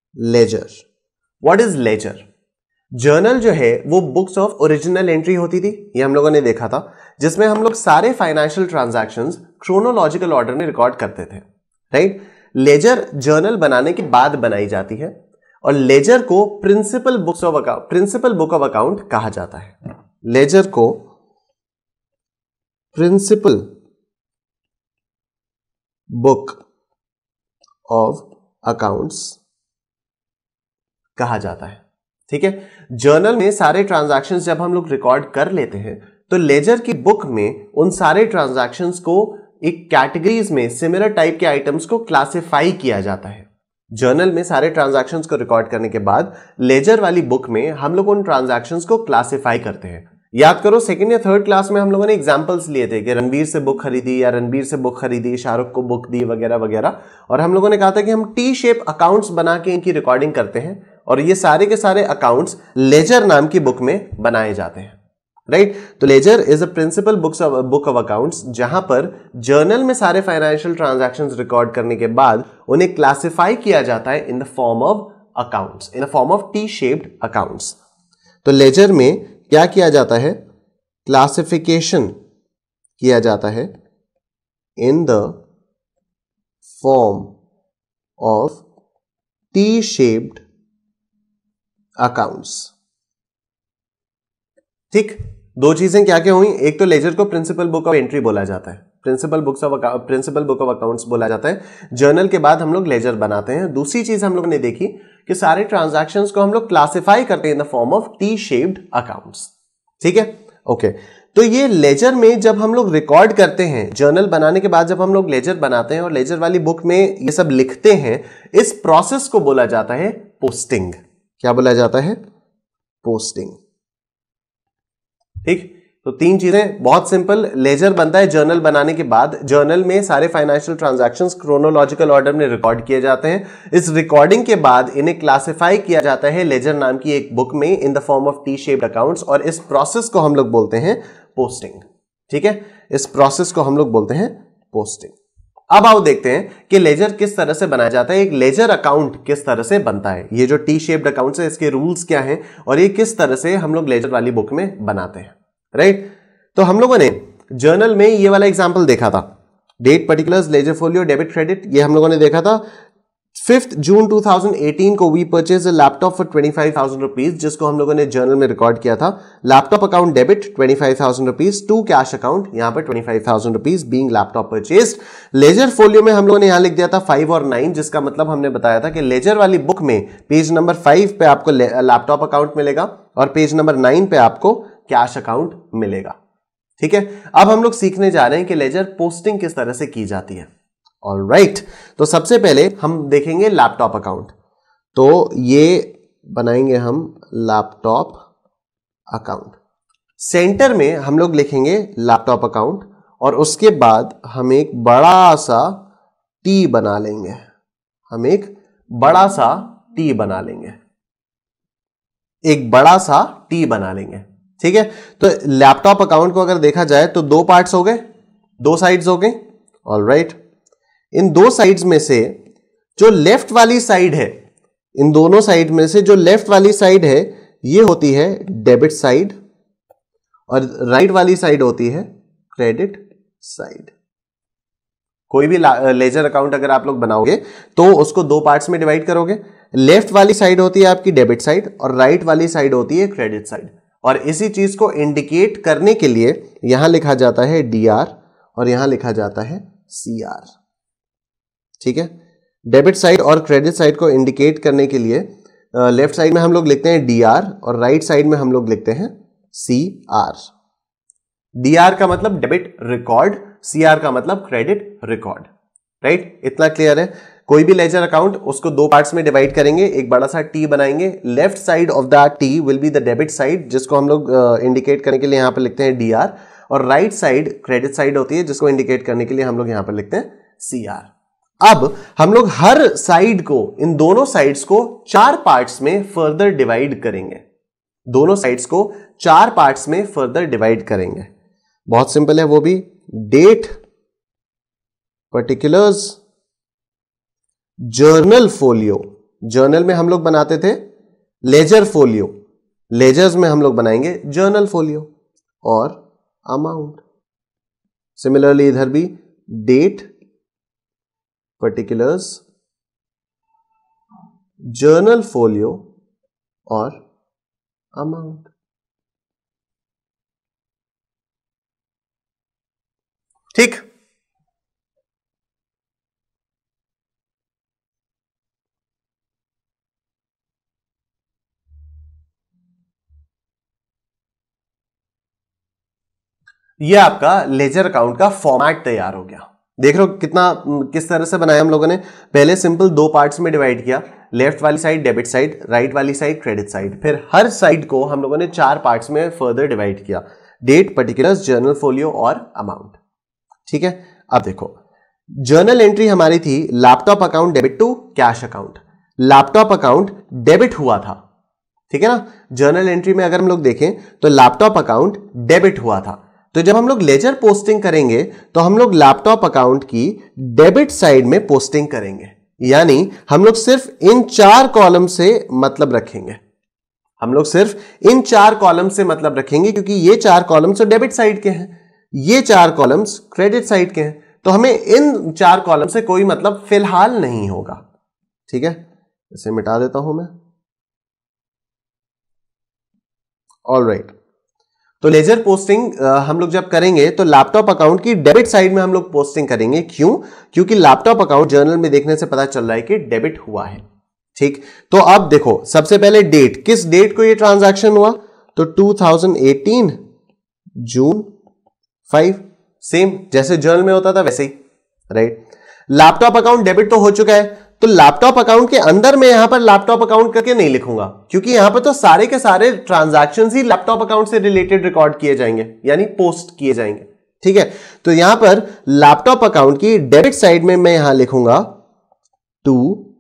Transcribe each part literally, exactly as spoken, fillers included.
Laser. What is ledger? Journal जो है वो बुक्स ऑफ ओरिजिनल एंट्री होती थी, ये हम लोगों ने देखा था, जिसमें हम लोग सारे फाइनेंशियल ट्रांजैक्शंस क्रोनोलॉजिकल ऑर्डर में रिकॉर्ड करते थे, राइट। लेजर जर्नल बनाने के बाद बनाई जाती है और लेजर को principal books of account principal book of account कहा जाता है। लेजर को प्रिंसिपल बुक ऑफ अकाउंट्स कहा जाता है, ठीक है। जर्नल में सारे ट्रांजैक्शंस जब हम लोग रिकॉर्ड कर लेते हैं तो लेजर की बुक में उन सारे ट्रांजैक्शंस को एक कैटेगरीज में सिमिलर टाइप के आइटम्स को क्लासिफाई किया जाता है। जर्नल में सारे ट्रांजैक्शंस को रिकॉर्ड करने के बाद लेजर वाली बुक में हम लोग उन ट्रांजैक्शंस को क्लासिफाई करते हैं। याद करो सेकंड या थर्ड क्लास में हम लोगों ने एग्जांपल्स लिए थे कि रणवीर से बुक खरीदी या रणवीर से बुक खरीदी, शाहरुख को बुक दी वगैरह वगैरह, और हम लोगों ने कहा था कि हम टी शेप अकाउंट्स बना के इनकी रिकॉर्डिंग करते हैं और ये सारे के सारे अकाउंट्स लेजर नाम की बुक में बनाए जाते हैं, राइट। तो ledger is a principal books of book of accounts, जहां पर जर्नल में सारे फाइनेंशियल ट्रांजैक्शंस रिकॉर्ड करने के बाद उन्हें क्लासिफाई किया जाता है in the form of accounts, in the form of T shaped accounts. तो लेजर में क्या किया जाता है? क्लासिफिकेशन किया जाता है in the form of T shaped accounts. ठीक, दो चीजें क्या क्या हुई? एक तो लेजर को प्रिंसिपल बुक ऑफ एंट्री बोला जाता है, principal books of principal book of accounts बोला जाता है। जर्नल के बाद हम लोग लेजर बनाते हैं। दूसरी चीज हम लोग ने देखी कि सारे ट्रांजैक्शंस को हम लोग क्लासिफाई करते हैं in the form of T shaped accounts, ठीक है, ओके। तो ये लेजर में जब हम लोग रिकॉर्ड करते हैं, जर्नल बनाने के बाद जब हम लोग लेजर बनाते हैं और लेजर वाली बुक में ये सब लिखते हैं, इस प्रोसेस को बोला जाता है पोस्टिंग। क्या बोला जाता है? पोस्टिंग। ठीक, तो तीन चीजें बहुत सिंपल। लेजर बनता है जर्नल बनाने के बाद। जर्नल में सारे फाइनेंशियल ट्रांजैक्शंस क्रोनोलॉजिकल ऑर्डर में रिकॉर्ड किए जाते हैं। इस रिकॉर्डिंग के बाद इन्हें क्लासिफाई किया जाता है लेजर नाम की एक बुक में in the form of T shaped accounts, और इस प्रोसेस को हम लोग बोलते हैं पोस्टिंग, ठीक है। इस प्रोसेस को हम लोग बोलते हैं पोस्टिंग। अब आओ देखते हैं कि लेजर किस तरह से बनाया जाता है, एक लेजर अकाउंट किस तरह से बनता है। ये जो टी शेप्ड अकाउंट्स है इसके रूल्स क्या हैं और ये किस तरह से हम लोग लेजर वाली बुक में बनाते हैं, राइट। तो हम लोगों ने जर्नल में ये वाला एग्जांपल देखा था, date particulars ledger folio debit credit, ये हम लोगों ने देखा था। Fifth June two thousand eighteen को we purchase a laptop for twenty five thousand rupees, जिसको हम लोगों ने जर्नल में रिकॉर्ड किया था। Laptop account debit twenty five thousand rupees to cash account, यहां पर twenty five thousand rupees being laptop purchased. Ledger folio में हम लोगों ने यहां लिख दिया था फाइव और नाइन, जिसका मतलब हमने बताया था कि लेजर वाली बुक में पेज नंबर फाइव पे आपको लैपटॉप अकाउंट मिलेगा और पेज नंबर नाइन पे आपको कैश अकाउंट मिलेगा, ठीक है। अब हम लोग सीखने जा रहे हैं कि लेजर पोस्टिंग किस तरह से की जाती है। All right right. तो सबसे पहले हम देखेंगे लैपटॉप अकाउंट। तो ये बनाएंगे हम लैपटॉप अकाउंट। सेंटर में हम लोग लिखेंगे लैपटॉप अकाउंट और उसके बाद हम एक बड़ा सा टी बना लेंगे। हम एक बड़ा सा टी बना लेंगे एक बड़ा सा टी बना लेंगे ठीक है। तो लैपटॉप अकाउंट को अगर देखा जाए तो दो पार्ट्स हो गए, दो साइड्स हो गए। ऑलराइट, इन दो साइड्स में से जो लेफ्ट वाली साइड है, इन दोनों साइड में से जो लेफ्ट वाली साइड है ये होती है डेबिट साइड और राइट वाली साइड होती है क्रेडिट साइड। कोई भी लेजर अकाउंट अगर आप लोग बनाओगे तो उसको दो पार्ट्स में डिवाइड करोगे। लेफ्ट वाली साइड होती है आपकी डेबिट साइड और राइट वाली साइड होती है क्रेडिट साइड। और इसी चीज को इंडिकेट करने के लिए यहां लिखा जाता है डी आर और यहां लिखा जाता है सी आर, ठीक है। डेबिट साइड और क्रेडिट साइड को इंडिकेट करने के लिए लेफ्ट साइड में हम लोग लिखते हैं डी आर और राइट साइड में हम लोग लिखते हैं सी आर। डी आर का मतलब डेबिट रिकॉर्ड, सी आर का मतलब क्रेडिट रिकॉर्ड, राइट। इतना क्लियर है। कोई भी लेजर अकाउंट उसको दो पार्ट्स में डिवाइड करेंगे, एक बड़ा सा टी बनाएंगे। Left side of the T will be the debit side, जिसको हम लोग इंडिकेट करने के लिए यहां पर लिखते हैं डी आर, और राइट साइड क्रेडिट साइड होती है जिसको इंडिकेट करने के लिए हम लोग यहां पर लिखते हैं सी आर। अब हम लोग हर साइड को, इन दोनों साइड्स को चार पार्ट्स में फर्दर डिवाइड करेंगे। दोनों साइड्स को चार पार्ट्स में फर्दर डिवाइड करेंगे। बहुत सिंपल है वो भी। Date particulars journal folio, journal में हम लोग बनाते थे लेजर फोलियो, लेजर्स में हम लोग बनाएंगे जर्नल फोलियो और अमाउंट। सिमिलरली इधर भी डेट, पर्टिकुलर्स, जर्नल फोलियो और अमाउंट। ठीक, ये आपका लेजर अकाउंट का फॉर्मेट तैयार हो गया। देख रहे हो कितना किस तरह से बनाया हम लोगों ने। पहले सिंपल दो पार्ट्स में डिवाइड किया, लेफ्ट वाली साइड डेबिट साइड, राइट वाली साइड क्रेडिट साइड। फिर हर साइड को हम लोगों ने चार पार्ट्स में फर्दर डिवाइड किया, डेट, पर्टिकुलर्स, जर्नल फोलियो और अमाउंट। ठीक है, अब देखो जर्नल एंट्री हमारी थी laptop account debit to cash account. Laptop account debit हुआ था, ठीक है ना। जर्नल एंट्री में अगर हम लोग देखें तो लैपटॉप अकाउंट डेबिट हुआ था। तो जब हम लोग लेजर पोस्टिंग करेंगे तो हम लोग लैपटॉप अकाउंट की डेबिट साइड में पोस्टिंग करेंगे, यानी हम लोग सिर्फ इन चार कॉलम से मतलब रखेंगे। हम लोग सिर्फ इन चार कॉलम से मतलब रखेंगे क्योंकि ये चार कॉलम्स तो डेबिट साइड के हैं, ये चार कॉलम्स क्रेडिट साइड के हैं, तो हमें इन चार कॉलम से कोई मतलब फिलहाल नहीं होगा। ठीक है, इसे मिटा देता हूं मैं। ऑल राइट, तो लेजर पोस्टिंग हम लोग जब करेंगे तो लैपटॉप अकाउंट की डेबिट साइड में हम लोग पोस्टिंग करेंगे। क्यों? क्योंकि लैपटॉप अकाउंट जर्नल में देखने से पता चल रहा है कि डेबिट हुआ है। ठीक, तो अब देखो सबसे पहले डेट, किस डेट को ये ट्रांजैक्शन हुआ? तो two thousand eighteen June five, same जैसे जर्नल में होता था वैसे ही, राइट। लैपटॉप अकाउंट डेबिट तो हो चुका है, तो लैपटॉप अकाउंट के अंदर मैं यहां पर लैपटॉप अकाउंट करके नहीं लिखूंगा क्योंकि यहां पर तो सारे के सारे ट्रांजैक्शंस ही लैपटॉप अकाउंट से रिलेटेड रिकॉर्ड किए जाएंगे, यानी पोस्ट किए जाएंगे। ठीक है, तो यहां पर लैपटॉप अकाउंट की डेबिट साइड में मैं यहां लिखूंगा टू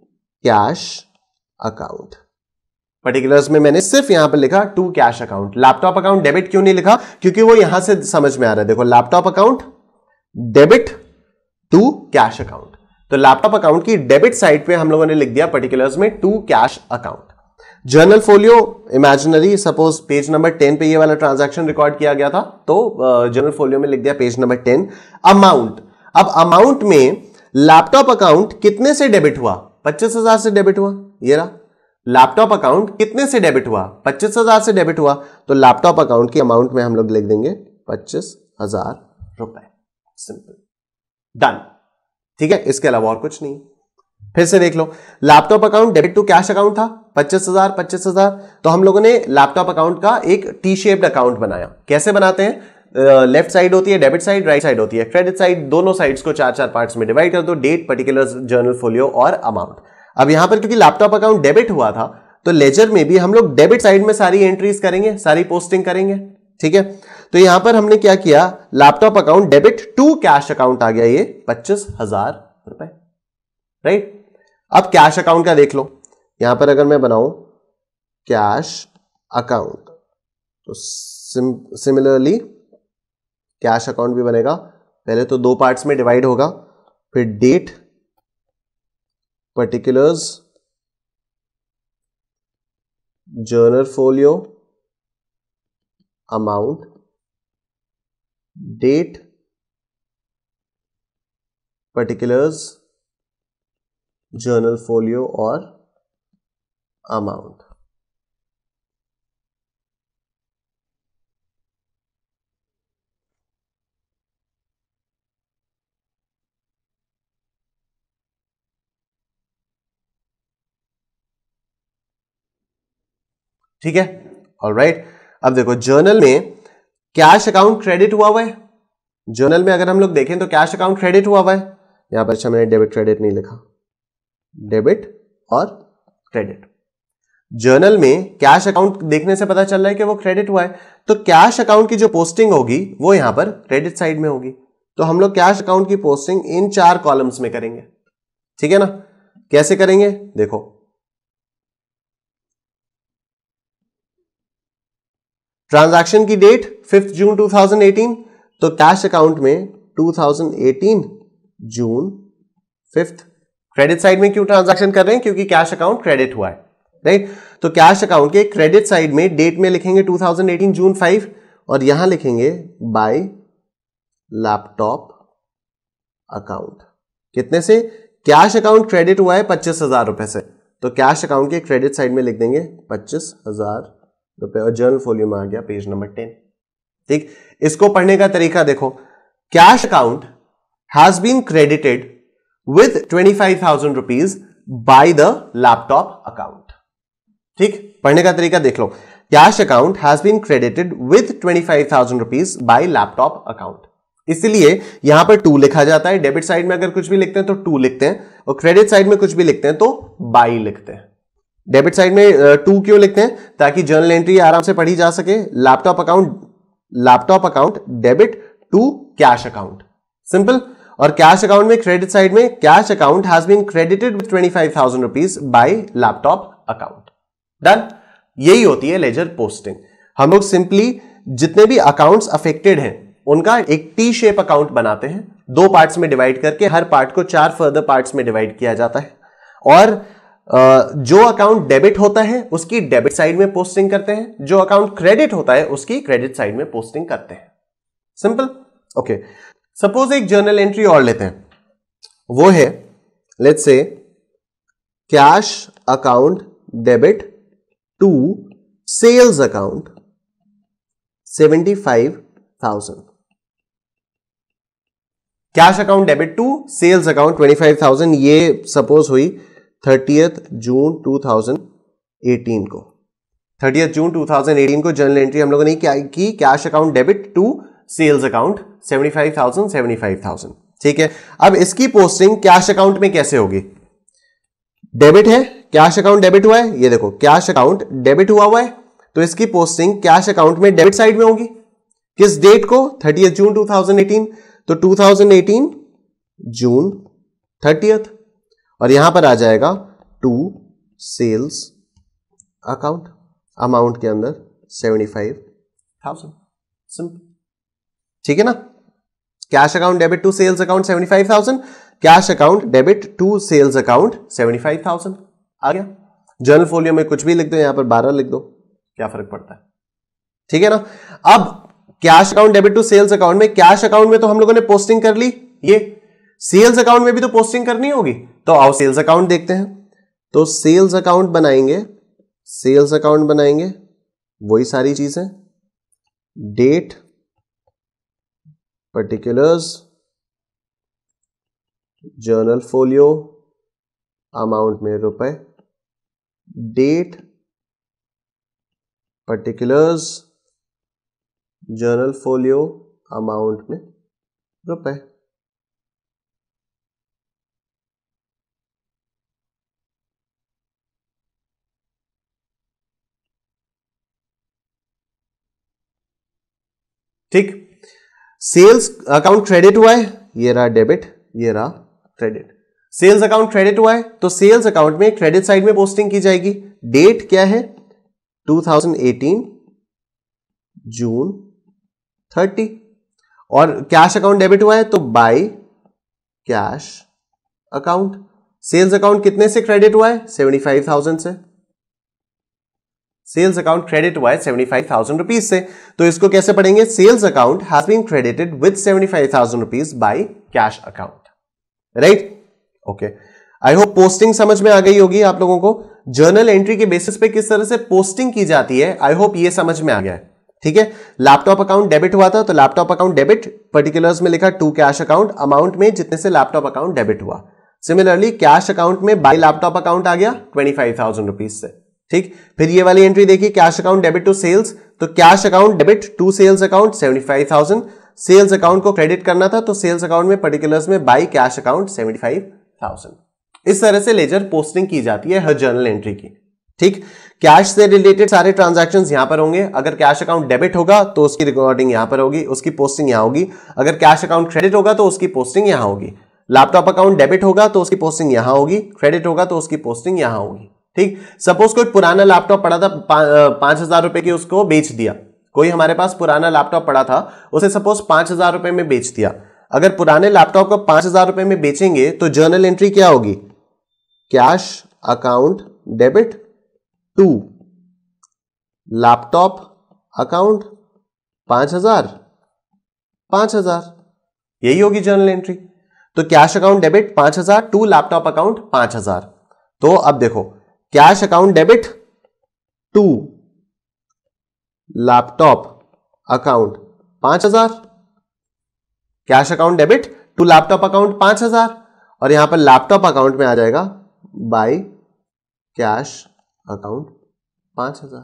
कैश अकाउंट। पर्टिकुलर्स में मैंने सिर्फ यहां पर लिखा to cash account. Laptop account debit क्यों नहीं लिखा? क्योंकि वो यहां से समझ में आ रहा है। देखो laptop account debit to cash account, तो लैपटॉप अकाउंट की डेबिट साइड पे हम लोगों ने लिख दिया पर्टिकुलर्स में to cash account. Journal folio imaginary, suppose page number ten पे ये वाला ट्रांजैक्शन रिकॉर्ड किया गया था तो जर्नल फोलियो में लिख दिया पेज नंबर टेन। अमाउंट, अब अमाउंट में लैपटॉप अकाउंट कितने से डेबिट हुआ? पच्चीस हजार से डेबिट हुआ। ये रहा लैपटॉप अकाउंट कितने से डेबिट हुआ? पच्चीस हजार से डेबिट हुआ, तो लैपटॉप अकाउंट की अमाउंट में हम लोग लिख देंगे पच्चीस हजार रुपए। Simple, done. ठीक है, इसके अलावा और कुछ नहीं। फिर से देख लो, laptop account debit to cash account था, पच्चीस हजार पच्चीस हजार, तो हम लोगों ने लैपटॉप अकाउंट का एक टी शेप्ड अकाउंट बनाया। कैसे बनाते हैं? लेफ्ट uh, साइड होती है डेबिट साइड, राइट साइड होती है क्रेडिट साइड। दोनों साइड्स को चार चार पार्ट्स में डिवाइड कर दो, डेट, पर्टिकुलर्स, जर्नल फोलियो और अमाउंट। अब यहां पर क्योंकि लैपटॉप अकाउंट डेबिट हुआ था तो लेजर में भी हम लोग डेबिट साइड में सारी एंट्रीज करेंगे, सारी पोस्टिंग करेंगे। ठीक है, तो यहां पर हमने क्या किया, laptop account debit to cash account आ गया ये पच्चीस हजार रुपए, राइट। अब कैश अकाउंट का देख लो, यहां पर अगर मैं बनाऊं कैश अकाउंट तो सिमिलरली कैश अकाउंट भी बनेगा। पहले तो दो पार्ट्स में डिवाइड होगा, फिर date, particulars, journal folio, amount, date, particulars, journal folio और अमाउंट। ठीक है, ऑलराइट। अब देखो जर्नल में कैश अकाउंट क्रेडिट हुआ हुआ है। जर्नल में अगर हम लोग देखें तो कैश अकाउंट क्रेडिट हुआ हुआ है। यहां पर अच्छा मैंने डेबिट क्रेडिट नहीं लिखा, डेबिट और क्रेडिट। जर्नल में कैश अकाउंट देखने से पता चल रहा है कि वो क्रेडिट हुआ है, तो कैश अकाउंट की जो पोस्टिंग होगी वो यहां पर क्रेडिट साइड में होगी। तो हम लोग कैश अकाउंट की पोस्टिंग इन चार कॉलम्स में करेंगे। ठीक है ना, कैसे करेंगे? देखो ट्रांजैक्शन की date fifth June two thousand eighteen, तो कैश अकाउंट में two thousand eighteen June fifth credit side में क्यों ट्रांजैक्शन कर रहे हैं? क्योंकि कैश अकाउंट क्रेडिट हुआ है, राइट। तो कैश अकाउंट के क्रेडिट साइड में डेट में लिखेंगे two thousand eighteen June five और यहां लिखेंगे बाय लैपटॉप अकाउंट। कितने से? कैश अकाउंट क्रेडिट हुआ है पच्चीस हजार रुपए से, तो कैश अकाउंट के क्रेडिट साइड में लिख देंगे पच्चीस हजार रुपए और जर्नल फोलियो में आ गया पेज नंबर टेन। ठीक, इसको पढ़ने का तरीका देखो। Cash account has been credited with twenty five thousand rupees by the laptop account. ठीक, पढ़ने का तरीका देख लो। Cash account has been credited with twenty five thousand rupees by laptop account, इसलिए यहां पर टू लिखा जाता है। डेबिट साइड में अगर कुछ भी लिखते हैं तो टू लिखते हैं और क्रेडिट साइड में कुछ भी लिखते हैं तो बाई लिखते हैं। डेबिट साइड में टू क्यों लिखते हैं? ताकि जर्नल एंट्री आराम से पढ़ी जा सके। Laptop account laptop account debit to cash account, simple. और कैश अकाउंट में क्रेडिट साइड में cash account has been credited with twenty five thousand rupees by laptop account. Done. यही होती है लेजर पोस्टिंग। हम लोग सिंपली जितने भी अकाउंट्स अफेक्टेड हैं उनका एक टी शेप अकाउंट बनाते हैं, दो पार्ट्स में डिवाइड करके, हर पार्ट को चार फर्दर पार्ट्स में डिवाइड किया जाता है और जो अकाउंट डेबिट होता है उसकी डेबिट साइड में पोस्टिंग करते हैं, जो अकाउंट क्रेडिट होता है उसकी क्रेडिट साइड में पोस्टिंग करते हैं, सिंपल। ओके, सपोज एक जर्नल एंट्री और लेते हैं, वो है let's say cash account debit to sales account seventy five thousand. Cash account debit to sales account twenty five thousand, ये सपोज हुई thirtieth June two thousand eighteen को। Thirtieth June two thousand eighteen को journal entry हम लोगों ने क्या की? Cash account debit to sales account seventy five thousand seventy five thousand. ठीक है, अब इसकी पोस्टिंग कैश अकाउंट में कैसे होगी? डेबिट है, कैश अकाउंट डेबिट हुआ है, ये देखो कैश अकाउंट डेबिट हुआ हुआ है, तो इसकी पोस्टिंग कैश अकाउंट में डेबिट साइड में होगी। किस डेट को? Thirtieth June two thousand eighteen, तो two thousand eighteen June thirtieth और यहां पर आ जाएगा टू सेल्स अकाउंट, अमाउंट के अंदर सेवेंटी फाइव थाउजेंड, सिंपल। ठीक है ना? Cash account debit to sales account seventy five thousand, cash account debit to sales account seventy five thousand आ गया। जर्नल फोलियो में कुछ भी लिख दो, यहां पर बारह लिख दो, क्या फर्क पड़ता है? ठीक है ना? अब cash account debit to sales account में, कैश अकाउंट में तो हम लोगों ने पोस्टिंग कर ली, ये सेल्स अकाउंट में भी तो पोस्टिंग करनी होगी, तो आओ सेल्स अकाउंट देखते हैं। तो सेल्स अकाउंट बनाएंगे, सेल्स अकाउंट बनाएंगे, वही सारी चीजें, date, particulars, journal folio, amount में रुपए, date, particulars, journal folio, amount में रुपए। ठीक, सेल्स अकाउंट क्रेडिट हुआ है, ये रहा डेबिट, ये रहा क्रेडिट। सेल्स अकाउंट क्रेडिट हुआ है तो सेल्स अकाउंट में क्रेडिट साइड में पोस्टिंग की जाएगी। डेट क्या है? Two thousand eighteen June thirty और कैश अकाउंट डेबिट हुआ है तो by cash account. Sales account कितने से क्रेडिट हुआ है? सेवेंटी फाइव थाउजेंड से। सेल्स अकाउंट क्रेडिट हुआ है सेवेंटी फाइव थाउजेंड रुपीज से, तो इसको कैसे पढ़ेंगे? Sales account has been credited with seventy five thousand rupees by cash account, right? Okay, I hope posting समझ में आ गई होगी आप लोगों को। जर्नल एंट्री के बेसिस पे किस तरह से पोस्टिंग की जाती है, आई होप ये समझ में आ गया है। ठीक है, लैपटॉप अकाउंट डेबिट हुआ था तो लैपटॉप अकाउंट डेबिट, पर्टिकुलर्स में लिखा टू कैश अकाउंट, अमाउंट में जितने से लैपटॉप अकाउंट डेबिट हुआ। सिमिलरली कैश अकाउंट में बाय लैपटॉप अकाउंट आ गया ट्वेंटी फाइव थाउजेंड रुपीज से। ठीक, फिर ये वाली एंट्री देखिए, cash account debit to sales, तो cash account debit to sales account seventy five thousand. Sales account को क्रेडिट करना था तो सेल्स अकाउंट में पर्टिकुलर्स में by cash account seventy five thousand. इस तरह से लेजर पोस्टिंग की जाती है हर जर्नल एंट्री की। ठीक, कैश से रिलेटेड सारे ट्रांजैक्शंस यहां पर होंगे। अगर कैश अकाउंट डेबिट होगा तो उसकी रिकॉर्डिंग यहां पर होगी, उसकी पोस्टिंग यहां होगी। अगर कैश अकाउंट क्रेडिट होगा तो उसकी पोस्टिंग यहां होगी। लैपटॉप अकाउंट डेबिट होगा तो उसकी पोस्टिंग यहां होगी, क्रेडिट होगा तो उसकी पोस्टिंग यहां होगी। ठीक, सपोज कोई पुराना लैपटॉप पड़ा था, पांच हजार रुपए की, उसको बेच दिया। कोई हमारे पास पुराना लैपटॉप पड़ा था, उसे सपोज पांच हजार रुपए में बेच दिया। अगर पुराने लैपटॉप को पांच हजार रुपए में बेचेंगे तो जर्नल एंट्री क्या होगी? Cash account debit to laptop account पांच हजार पांच हजार, यही होगी जर्नल एंट्री। तो कैश अकाउंट डेबिट पांच हजार टू लैपटॉप अकाउंट पांच हजार। तो अब देखो cash account debit to laptop account पांच हजार, cash account debit to laptop account पांच हजार, और यहां पर लैपटॉप अकाउंट में आ जाएगा बाय कैश अकाउंट पांच हजार।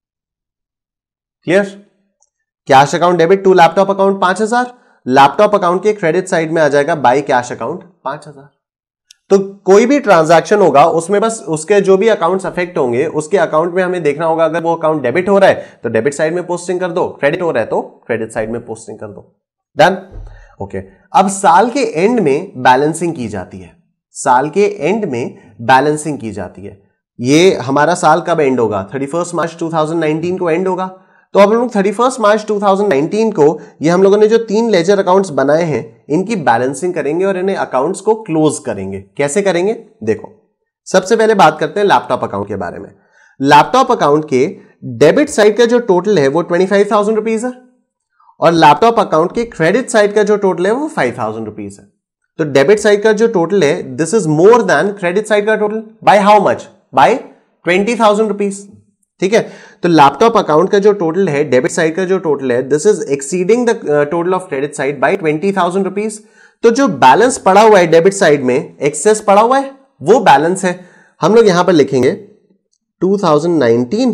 Clear? Cash account debit to laptop account पांच हजार, लैपटॉप अकाउंट के क्रेडिट साइड में आ जाएगा बाय कैश अकाउंट पांच हजार। तो कोई भी ट्रांजैक्शन होगा उसमें बस उसके जो भी अकाउंट्स अफेक्ट होंगे उसके अकाउंट में हमें देखना होगा, अगर वो अकाउंट डेबिट हो रहा है तो डेबिट साइड में पोस्टिंग कर दो, क्रेडिट हो रहा है तो क्रेडिट साइड में पोस्टिंग कर दो। डन? ओके। अब साल के एंड में बैलेंसिंग की जाती है, साल के एंड में बैलेंसिंग की जाती है। ये हमारा साल कब एंड होगा? Thirty first March two thousand nineteen को एंड होगा। तो अब हम लोग thirty first March two thousand nineteen को ये हम लोगों ने जो तीन लेजर अकाउंट्स बनाए हैं इनकी बैलेंसिंग करेंगे और इन्हें अकाउंट्स को क्लोज करेंगे। कैसे करेंगे? देखो, सबसे पहले बात करते हैं लैपटॉप अकाउंट के बारे में। लैपटॉप अकाउंट के डेबिट साइड का जो टोटल है वो ट्वेंटी फाइव थाउजेंड रुपीज है और लैपटॉप अकाउंट के क्रेडिट साइड का जो टोटल है वो फाइव थाउजेंड रुपीज है। तो डेबिट साइड का जो टोटल है this is more than credit side का total by how much? By twenty thousand rupees. ठीक है, तो लैपटॉप अकाउंट का जो टोटल है, डेबिट साइड का जो टोटल है, this is exceeding the total of credit side by twenty thousand rupees. तो जो बैलेंस पड़ा हुआ है डेबिट साइड में, एक्सेस पड़ा हुआ है, वो बैलेंस है। हम लोग यहां पर लिखेंगे two thousand nineteen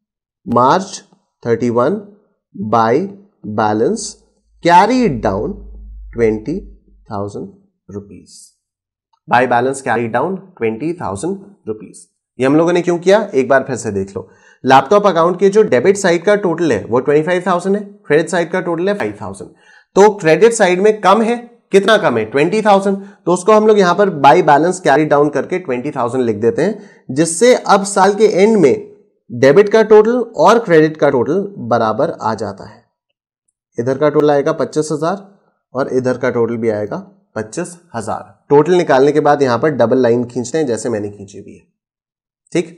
March thirty one by balance carried down twenty thousand rupees. By balance carried down twenty thousand rupees. ये हम लोगों ने क्यों किया? एक बार फिर से देख लो। लैपटॉप अकाउंट के जो डेबिट साइड का टोटल है वो ट्वेंटी फाइव थाउजेंड है, क्रेडिट साइड का टोटल है फाइव थाउजेंड। तो क्रेडिट साइड में कम है, कितना कम है? Twenty thousand. तो उसको हम लोग यहां पर बाय बैलेंस कैरी डाउन करके ट्वेंटी थाउजेंड लिख देते हैं, जिससे अब साल के एंड में डेबिट का टोटल और क्रेडिट का टोटल बराबर आ जाता है। इधर का टोटल आएगा पच्चीस हजार और इधर का टोटल भी आएगा पच्चीस हजार। टोटल निकालने के बाद यहां पर डबल लाइन खींचते हैं जैसे मैंने खींची भी है। ठीक,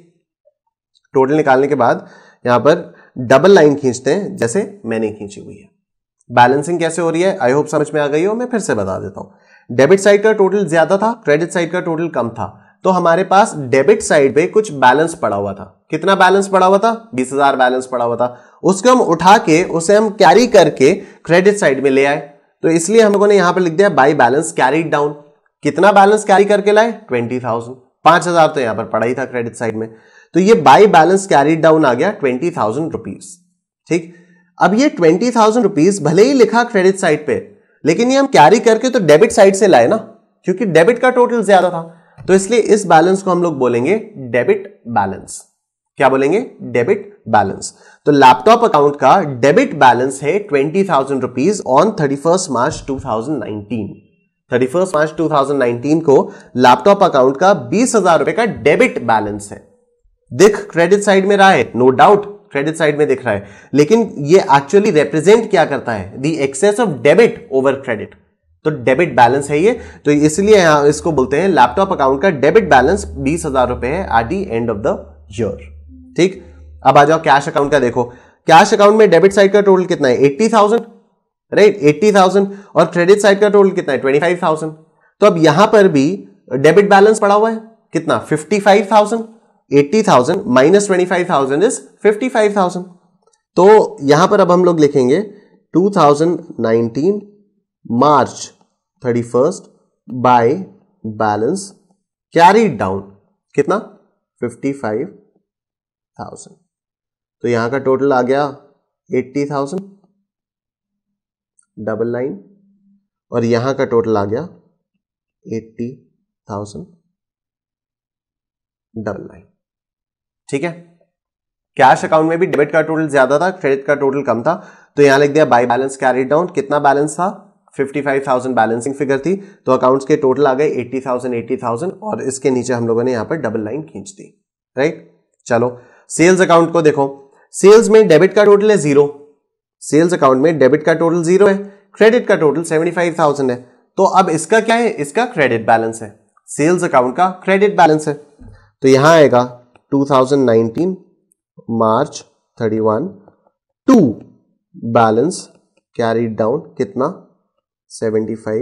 टोटल निकालने के बाद यहां पर डबल लाइन खींचते हैं जैसे मैंने खींची हुई है। बैलेंसिंग कैसे हो रही है आई होप समझ में आ गई हो। मैं फिर से बता देता हूं। डेबिट साइड का टोटल ज्यादा था, क्रेडिट साइड का टोटल कम था, तो हमारे पास डेबिट साइड पे कुछ बैलेंस पड़ा हुआ था। कितना बैलेंस पड़ा हुआ था? बीस हजार बैलेंस पड़ा हुआ था। उसको हम उठा के उसे हम कैरी करके क्रेडिट साइड में ले आए, तो इसलिए हम लोगों ने यहां पर लिख दिया बाय बैलेंस कैरीड डाउन। कितना बैलेंस कैरी करके लाए? Twenty thousand. पांच हजार तो यहां पर पड़ा ही था क्रेडिट साइड में, तो ये बाय बैलेंस कैरीड डाउन आ गया ट्वेंटी थाउजेंड रुपीज। ठीक, अब ये ट्वेंटी थाउजेंड रुपीज भले ही लिखा क्रेडिट साइड पे, लेकिन ये हम कैरी करके तो डेबिट साइड से लाए ना, क्योंकि डेबिट का टोटल ज्यादा था, तो इसलिए इस बैलेंस को हम लोग बोलेंगे डेबिट बैलेंस। क्या बोलेंगे? Debit balance. तो लैपटॉप अकाउंट का डेबिट बैलेंस है twenty thousand rupees on thirty first March two thousand nineteen. Thirty first March two thousand nineteen को लैपटॉप अकाउंट का बीस हजार रुपए का डेबिट बैलेंस है। दिख क्रेडिट साइड में रहा है, नो डाउट क्रेडिट साइड में दिख रहा है, लेकिन ये एक्चुअली रिप्रेजेंट क्या करता है? The excess of debit over credit. तो डेबिट बैलेंस है ये, तो इसलिए यहां इसको बोलते हैं लैपटॉप अकाउंट का डेबिट बैलेंस बीस हजार रुपए है at the end of the year. ठीक, अब आ जाओ कैश अकाउंट का। देखो कैश अकाउंट में डेबिट साइड का टोटल कितना है? Eighty thousand, right, eighty thousand, और क्रेडिट साइड का टोटल कितना है? Twenty five thousand. तो अब यहां पर भी डेबिट बैलेंस पड़ा हुआ है कितना? Fifty five thousand. Eighty thousand minus twenty five thousand is fifty five thousand. तो यहां पर अब हम लोग लिखेंगे two thousand nineteen March thirty first by balance carried down कितना? Fifty five thousand. तो यहां का टोटल आ गया एट्टी थाउजेंड, डबल लाइन, और यहां का टोटल आ गया एट्टी थाउजेंड, डबल लाइन। ठीक है, कैश अकाउंट में भी डेबिट का टोटल ज्यादा था, क्रेडिट का टोटल कम था, तो यहां लिख दिया बाय बैलेंस कैरीड डाउन। कितना बैलेंस था? Fifty five thousand balancing figure थी, तो अकाउंट्स के टोटल आ गए एट्टी थाउजेंड, एट्टी थाउजेंड, और इसके नीचे हम लोगों ने यहां पर डबल लाइन खींच दी। राइट, चलो सेल्स अकाउंट को देखो। सेल्स में डेबिट का टोटल है जीरो, सेल्स अकाउंट में डेबिट का टोटल जीरो है, क्रेडिट का टोटल सेवेंटी फाइव थाउजेंड है, तो अब इसका क्या है? इसका क्रेडिट बैलेंस है। सेल्स अकाउंट का क्रेडिट बैलेंस है। तो यहां आएगा two thousand nineteen March thirty one to balance carried down कितना, seventy five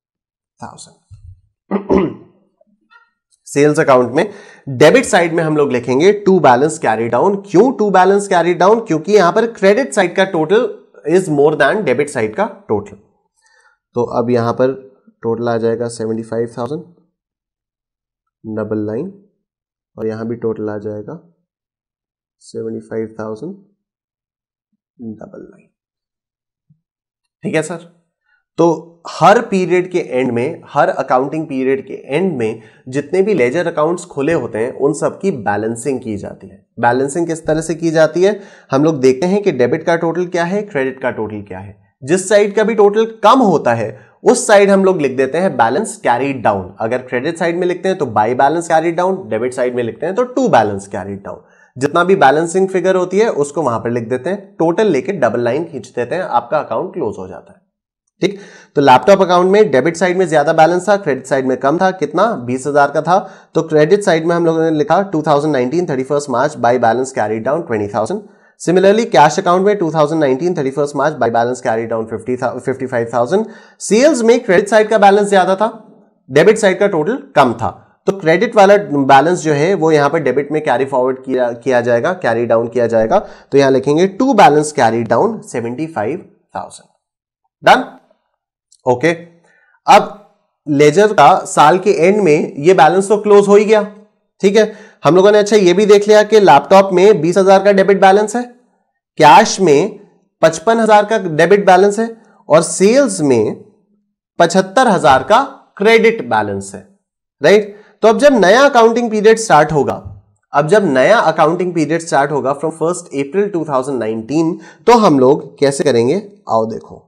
thousand. Sales account में डेबिट साइड में हम लोग लिखेंगे टू बैलेंस कैरी डाउन। क्यों टू बैलेंस कैरी डाउन? क्योंकि यहां पर क्रेडिट साइड का total is more than debit side का टोटल। तो अब यहां पर टोटल आ जाएगा seventy five thousand, double line, और यहां भी टोटल आ जाएगा seventy five thousand, double line. ठीक है सर। तो हर पीरियड के एंड में, हर अकाउंटिंग पीरियड के एंड में जितने भी लेजर अकाउंट्स खुले होते हैं उन सब की बैलेंसिंग की जाती है। बैलेंसिंग किस तरह से की जाती है? हम लोग देखते हैं कि डेबिट का टोटल क्या है, क्रेडिट का टोटल क्या है। जिस साइड का भी टोटल कम होता है उस साइड हम लोग लिख देते हैं बैलेंस कैरीड डाउन। अगर क्रेडिट साइड में लिखते हैं तो by balance carried down, debit side में लिखते हैं तो टू बैलेंस कैरीड डाउन। जितना भी बैलेंसिंग फिगर होती है उसको वहां पर लिख देते हैं, टोटल लेके डबल लाइन खींच देते हैं, आपका अकाउंट क्लोज हो जाता है। ठीक। तो लैपटॉप अकाउंट में डेबिट साइड में ज्यादा बैलेंस था, क्रेडिट साइड में कम था। कितना? बीस हजार का था। तो क्रेडिट साइड में हम लोगों ने लिखा two thousand nineteen thirty first March by balance carry down twenty thousand. Similarly cash account में two thousand nineteen thirty first March by balance carry down fifty five thousand. Sales में credit side का balance ज्यादा था, debit side का total कम था। तो credit वाला बैलेंस जो है वो यहां पर डेबिट में कैरी फॉरवर्ड किया किया जाएगा, कैरी डाउन किया जाएगा। तो यहां लिखेंगे to balance carry down seventy five thousand. Done. Okay okay. अब लेजर का साल के एंड में ये बैलेंस तो क्लोज हो ही गया। ठीक है। हम लोगों ने अच्छा ये भी देख लिया कि लैपटॉप में बीस हजार का डेबिट बैलेंस है, कैश में पचपन हजार का डेबिट बैलेंस है और सेल्स में पचहत्तर हजार का क्रेडिट बैलेंस है। राइट। तो अब जब नया अकाउंटिंग पीरियड स्टार्ट होगा अब जब नया अकाउंटिंग पीरियड स्टार्ट होगा from first April two thousand nineteen, तो हम लोग कैसे करेंगे? आओ देखो।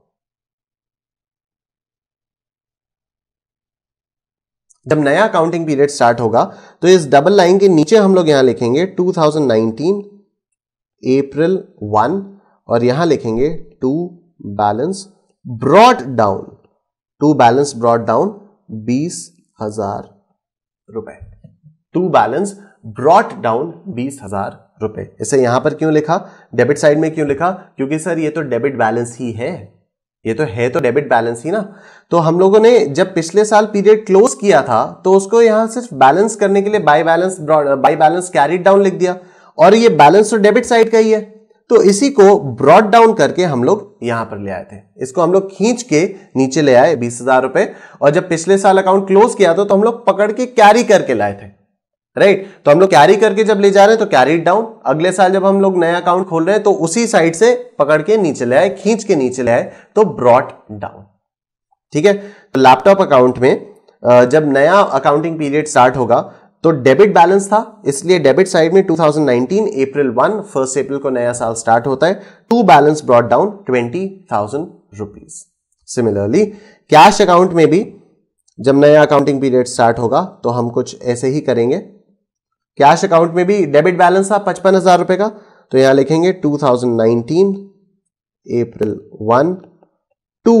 जब नया अकाउंटिंग पीरियड स्टार्ट होगा तो इस डबल लाइन के नीचे हम लोग यहां लिखेंगे two thousand nineteen April one और यहां लिखेंगे to balance brought down, to balance brought down बीस हजार रुपए। टू बैलेंस ब्रॉट डाउन बीस हजार रुपए। इसे यहां पर क्यों लिखा, डेबिट साइड में क्यों लिखा? क्योंकि सर ये तो डेबिट बैलेंस ही है, ये तो है तो डेबिट बैलेंस ही ना। तो हम लोगों ने जब पिछले साल पीरियड क्लोज किया था तो उसको यहां सिर्फ बैलेंस करने के लिए by balance by balance carried down लिख दिया और ये बैलेंस तो डेबिट साइड का ही है। तो इसी को ब्रॉट डाउन करके हम लोग यहां पर ले आए थे। इसको हम लोग खींच के नीचे ले आए बीस हजार रुपए, और जब पिछले साल अकाउंट क्लोज किया था तो हम लोग पकड़ के कैरी करके लाए थे। Right right? तो हम लोग कैरी करके जब ले जा रहे हैं तो कैरीड डाउन। अगले साल जब हम लोग नया अकाउंट खोल रहे हैं तो उसी साइड से पकड़ के नीचे ले आए, खींच के नीचे ले आए, तो ब्रॉट डाउन। ठीक है। तो लैपटॉप अकाउंट में जब नया अकाउंटिंग पीरियड स्टार्ट होगा तो डेबिट बैलेंस था, इसलिए डेबिट साइड में two thousand nineteen April one, first April को नया साल स्टार्ट होता है, to balance brought down twenty thousand rupees. Similarly cash account में भी जब नया अकाउंटिंग पीरियड स्टार्ट होगा तो हम कुछ ऐसे ही करेंगे। कैश अकाउंट में भी डेबिट बैलेंस था पचपन हजार रुपए का, तो यहां लिखेंगे two thousand nineteen April one, to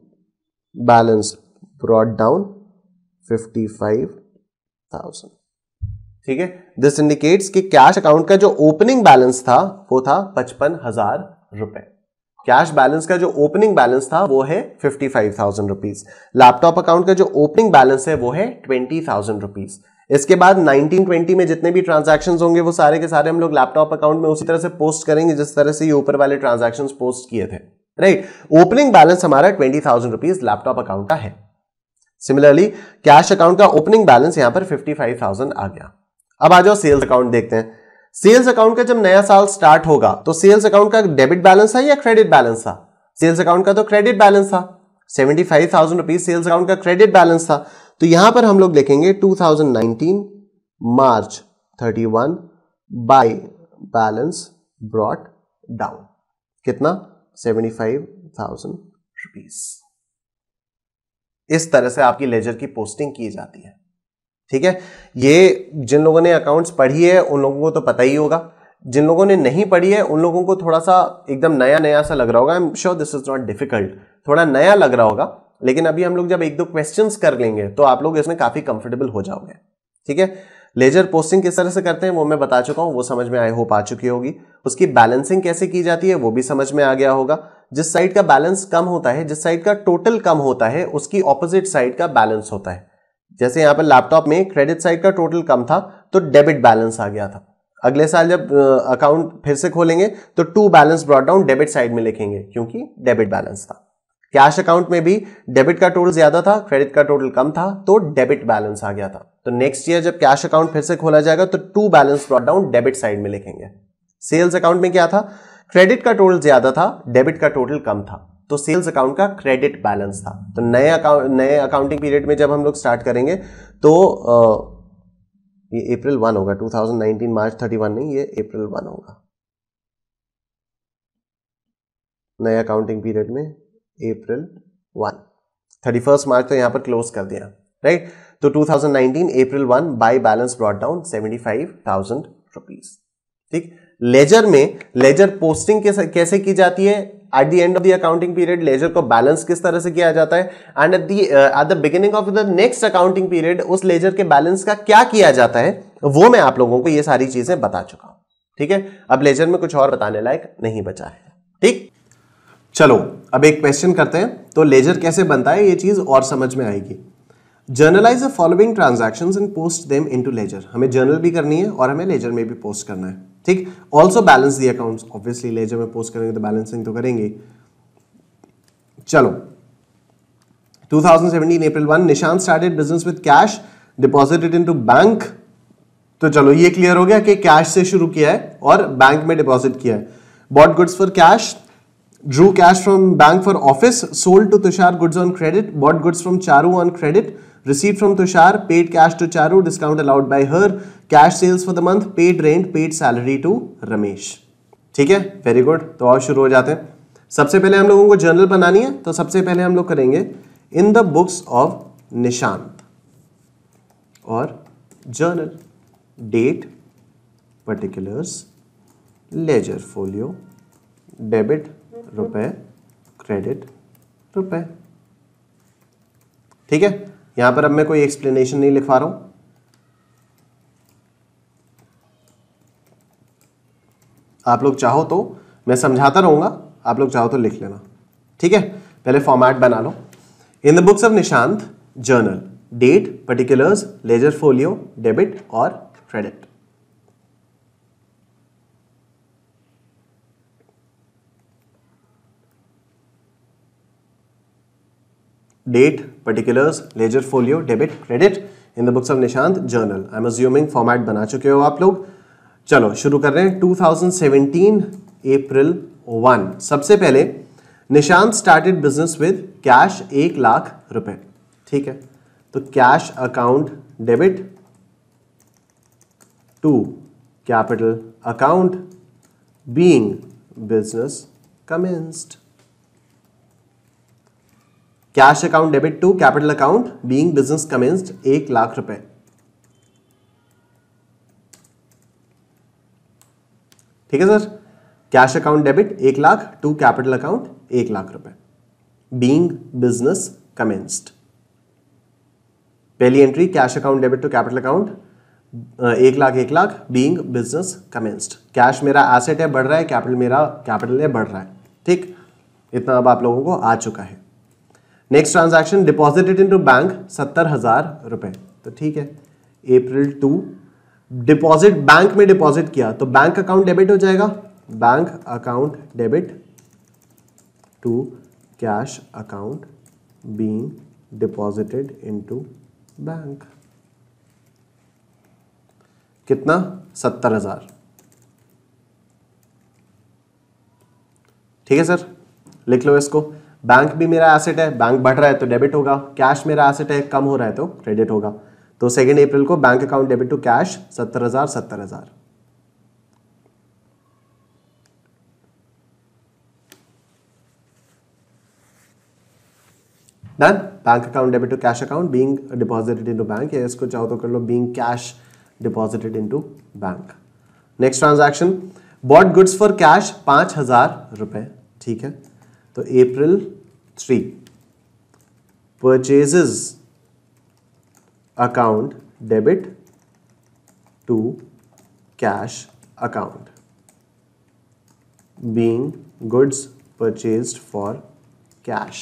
balance brought down fifty five thousand. ठीक है। दिस इंडिकेट्स कि कैश अकाउंट का जो ओपनिंग बैलेंस था वो था पचपन हजार रुपए। कैश बैलेंस का जो ओपनिंग बैलेंस था वो है fifty five thousand rupees. Laptop account का जो ओपनिंग बैलेंस है वो है ट्वेंटी थाउजेंड रुपीज। इसके बाद नाइनटीन ट्वेंटी में जितने भी ट्रांजैक्शंस होंगे वो सारे के सारे हम लोग लैपटॉप अकाउंट में उसी तरह से पोस्ट करेंगे जिस तरह से ये ऊपर वाले ट्रांजैक्शंस पोस्ट किए थे। राइट। ओपनिंग बैलेंस हमारा twenty thousand rupees laptop account का है। सिमिलरली कैश अकाउंट का ओपनिंग बैलेंस यहां पर फिफ्टी फाइव थाउजेंड आ गया। अब आ जाओ सेल्स अकाउंट देखते हैं। सेल्स अकाउंट का जब नया साल स्टार्ट होगा तो सेल्स अकाउंट का डेबिट बैलेंस था या क्रेडिट बैलेंस था? सेल्स अकाउंट का तो क्रेडिट बैलेंस था, seventy five thousand rupees sales account का क्रेडिट बैलेंस था। तो यहां पर हम लोग लिखेंगे two thousand nineteen March thirty one by balance brought down, कितना? Seventy five thousand rupees. इस तरह से आपकी लेजर की पोस्टिंग की जाती है। ठीक है। ये जिन लोगों ने अकाउंट्स पढ़ी है उन लोगों को तो पता ही होगा, जिन लोगों ने नहीं पढ़ी है उन लोगों को थोड़ा सा एकदम नया नया सा लग रहा होगा। I am sure this is not difficult, थोड़ा नया लग रहा होगा, लेकिन अभी हम लोग जब एक दो क्वेश्चंस कर लेंगे तो आप लोग इसमें काफी कंफर्टेबल हो जाओगे। ठीक है, लेजर पोस्टिंग किस तरह से करते हैं वो मैं बता चुका हूं, वो समझ में आई होप आ चुकी होगी। उसकी बैलेंसिंग कैसे की जाती है वो भी समझ में आ गया होगा। जिस साइड का बैलेंस कम होता है, जिस साइड का टोटल कम होता है, उसकी ऑपोजिट साइड का बैलेंस होता है। जैसे यहां पर लैपटॉप में क्रेडिट साइड का टोटल कम था तो डेबिट बैलेंस आ गया था। अगले साल जब अकाउंट फिर से खोलेंगे तो to balance brought down debit side में लिखेंगे क्योंकि डेबिट बैलेंस था। कैश अकाउंट में भी डेबिट का टोटल ज्यादा था, क्रेडिट का टोटल कम था, तो डेबिट बैलेंस आ गया था। तो नेक्स्ट ईयर जब कैश अकाउंट फिर से खोला जाएगा तो to balance brought down debit side में लिखेंगे। सेल्स अकाउंट में क्या था, क्रेडिट का टोटल ज्यादा था, डेबिट का टोटल कम था, तो सेल्स अकाउंट का क्रेडिट बैलेंस था। तो नए अकाउंट नए अकाउंटिंग पीरियड में जब हम लोग स्टार्ट करेंगे तो आ, ये अप्रैल वन होगा, two thousand nineteen March thirty one नहीं, ये अप्रैल वन होगा नए अकाउंटिंग पीरियड में, April one. Thirty first March तो यहां पर क्लोज कर दिया, राइट। तो two thousand nineteen April one by balance brought down seventy five thousand rupees. ठीक, लेजर में लेजर पोस्टिंग कैसे कैसे की जाती है, at the end of the accounting period ledger को बैलेंस किस तरह से किया जाता है, and at the at the beginning of the next accounting period उस लेजर के बैलेंस का क्या किया जाता है, वो मैं आप लोगों को ये सारी चीजें बता चुका हूं। ठीक है, अब लेजर में कुछ और बताने लायक नहीं बचा है। ठीक, चलो अब एक क्वेश्चन करते हैं। तो लेजर कैसे बनता है ये चीज और समझ में आएगी। Journalize the following transactions and post them into ledger. हमें जर्नल भी करनी है और हमें लेजर में भी पोस्ट करना है। ठीक, also balance the accounts, obviously ledger में पोस्ट करेंगे तो बैलेंसिंग तो करेंगे। चलो two thousand seventeen April one Nishant started business with cash deposited into bank. तो चलो ये क्लियर हो गया कि कैश से शुरू किया है और बैंक में डिपॉजिट किया है। Bought goods for cash, drew cash from bank for office, sold to Tushar goods on credit, bought goods from Charu on credit, received from Tushar, paid cash to Charu, discount allowed by her, cash sales for the month, paid rent, paid salary to Ramesh। ठीक है, very good. तो और शुरू हो जाते हैं। सबसे पहले हम लोगों को जर्नल बनानी है, तो सबसे पहले हम लोग करेंगे in the books of Nishant और journal, date, particulars, ledger folio, debit रुपए, क्रेडिट रुपए। ठीक है, यहां पर अब मैं कोई एक्सप्लेनेशन नहीं लिखवा रहा हूं, आप लोग चाहो तो मैं समझाता रहूंगा, आप लोग चाहो तो लिख लेना। ठीक है, पहले फॉर्मेट बना लो। In the books of Nishant journal, date, particulars, ledger folio, debit और credit. Date, particulars, ledger folio, debit, credit in the books of Nishant journal. I'm assuming format बना चुके हो आप लोग। चलो शुरू कर रहे हैं। Two thousand seventeen April one, सबसे पहले Nishant started business with cash एक लाख रुपए। ठीक है, तो cash account debit to capital account being business commenced. Cash account debit to capital account being business commenced एक लाख रुपए। ठीक है सर, कैश अकाउंट डेबिट एक लाख टू कैपिटल अकाउंट एक लाख रुपए, बीइंग बिजनेस कमेंस्ड। पहली entry cash account debit to capital account एक लाख एक lakh being business commenced. Cash मेरा एसेट है, बढ़ रहा है, कैपिटल मेरा कैपिटल है, बढ़ रहा है। ठीक, इतना अब आप लोगों को आ चुका है। Next transaction deposited into bank सत्तर हजार रुपए। तो ठीक है, अप्रैल टू डिपॉजिट बैंक में डिपॉजिट किया तो बैंक अकाउंट डेबिट हो जाएगा, bank account debit to cash account being deposited into bank. कितना, सत्तर हजार। ठीक है सर, लिख लो इसको। बैंक भी मेरा एसेट है, बैंक बढ़ रहा है तो डेबिट होगा, कैश मेरा एसेट है, कम हो रहा है तो क्रेडिट होगा। तो सेकेंड अप्रैल को bank account debit to cash सत्तर हजार सत्तर हजार। Done. Bank account debit to cash account being deposited into bank, या इसको चाहो तो कर लो being cash deposited into bank. Next transaction bought goods for cash पांच हजार रुपए। ठीक है, तो April three purchases account debit to cash account being goods purchased for cash.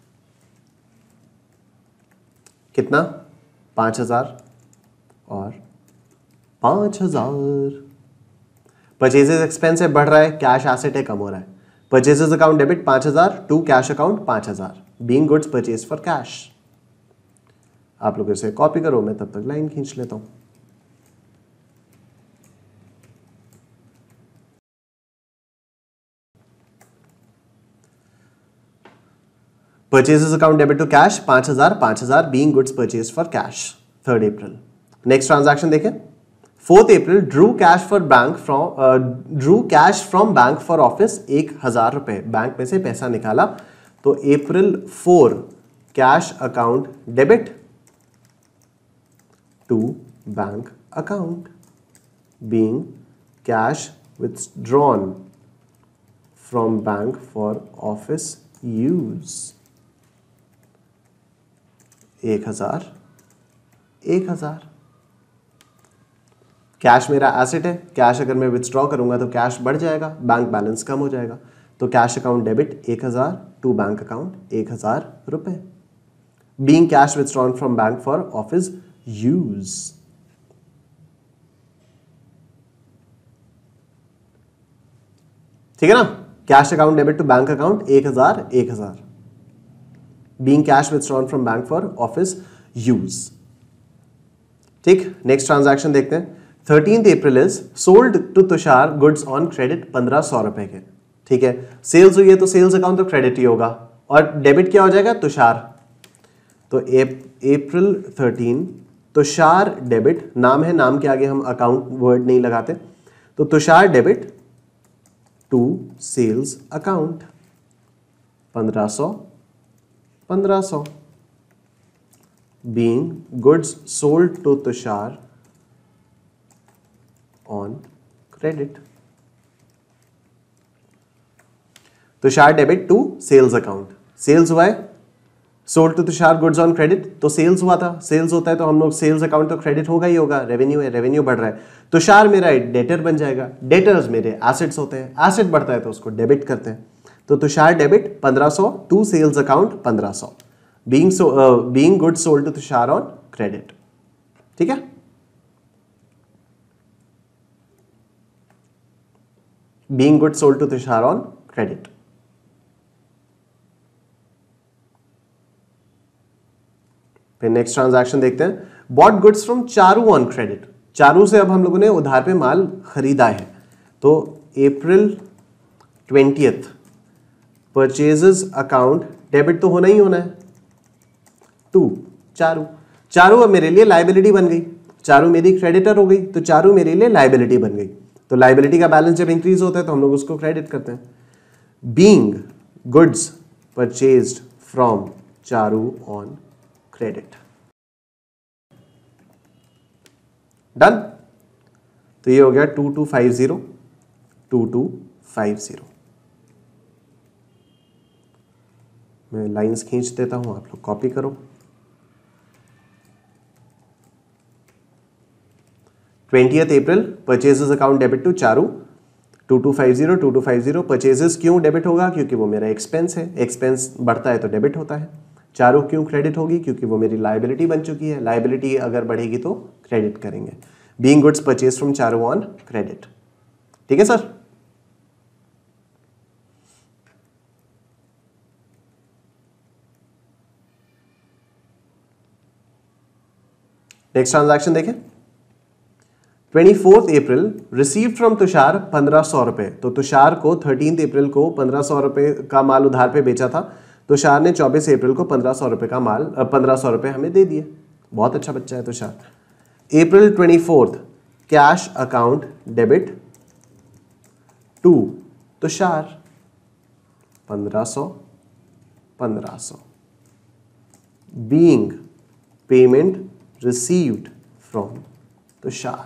कितना? पांच हजार और पांच हजार। परचेजेस एक्सपेंस है, बढ़ रहा है, कैश एसेट है, कम हो रहा है। परचेजेस अकाउंट डेबिट पांच हजार टू कैश अकाउंट पांच हजार being goods purchase for cash. आप लोग इसे कॉपी करो, मैं तब तक लाइन खींच लेता हूं। Purchases account debit to cash पांच हजार पांच हजार being goods purchase for cash. Third April next transaction देखें। Fourth April drew cash for bank from drew cash from bank for office एक हजार रुपए, बैंक में से पैसा निकाला। तो April four cash account debit to bank account being cash withdrawn from bank for office use. एक हजार एक हजार। कैश मेरा एसेट है, कैश अगर मैं विथड्रॉ करूंगा तो कैश बढ़ जाएगा, बैंक बैलेंस कम हो जाएगा। तो कैश अकाउंट डेबिट एक हजार टू बैंक अकाउंट एक हजार रुपए being cash withdrawn from bank for office use. ठीक है ना? Cash account debit to bank account एक हजार एक हजार being cash withdrawn from bank for office use. ठीक, नेक्स्ट ट्रांजैक्शन देखते हैं। Thirteenth April is sold to Tushar goods on credit पंद्रह सौ रुपए के। ठीक है, सेल्स हुई है तो सेल्स अकाउंट तो क्रेडिट ही होगा और डेबिट क्या हो जाएगा? तुषार। तो अप्रैल थर्टीन तुषार डेबिट, नाम है, नाम के आगे हम अकाउंट वर्ड नहीं लगाते, तो Tushar debit to sales account पंद्रह सौ पंद्रह सौ being goods sold to Tushar on credit. Tushar debit to sales account, sales हुआ है, sold to Tushar goods on credit, तो सेल्स हुआ था, सेल्स होता है तो हम लोग सेल्स अकाउंट तो क्रेडिट होगा ही होगा, रेवेन्यू है, रेवेन्यू बढ़ रहा है। तुषार मेरा डेटर बन जाएगा, डेटर्स मेरे एसेट्स होते हैं, एसेट बढ़ता है तो उसको डेबिट करते हैं। तो तुषार डेबिट पंद्रह सौ टू सेल्स अकाउंट पंद्रह सौ being being goods sold to Tushar on credit. ठीक है, being goods sold to Tushar on credit. फिर नेक्स्ट ट्रांजैक्शन देखते हैं। Bought goods from Charu on credit, Charu से अब हम लोगों ने उधार पे माल खरीदा है। तो April twentieth purchases account debit तो होना ही होना है टू चारू। चारू अब मेरे लिए लाइबिलिटी बन गई, चारू मेरी क्रेडिटर हो गई, तो चारू मेरे लिए लाइबिलिटी बन गई। तो लाइबिलिटी का बैलेंस जब इंक्रीज होता है तो हम लोग उसको क्रेडिट करते हैं। Being goods purchased from Charu on credit. Done. तो ये हो गया two two five zero two two five zero. मैं लाइंस खींच देता हूं, आप लोग कॉपी करो। Twentieth April purchases account debit to Charu two two five zero two two five zero. Purchases क्यों डेबिट होगा? क्योंकि वो मेरा एक्सपेंस है, एक्सपेंस बढ़ता है तो डेबिट होता है। चारू क्यों क्रेडिट होगी? क्योंकि वो मेरी लाइबिलिटी बन चुकी है, लाइबिलिटी अगर बढ़ेगी तो क्रेडिट करेंगे। Being goods purchase from Charu on credit. ठीक है सर। नेक्स्ट ट्रांजैक्शन देखें। Twenty fourth April received from Tushar पंद्रह सौ रुपए। तो तुषार को थर्टीन अप्रैल को पंद्रह सौ रुपए का माल उधार पे बेचा था, तुषार ने चौबीस अप्रैल को पंद्रह सौ रुपए का माल पंद्रह सौ रुपए हमें दे दिए। बहुत अच्छा बच्चा है Tushar. April twenty fourth cash account debit to Tushar पंद्रह सौ पंद्रह सौ being payment received from Tushar.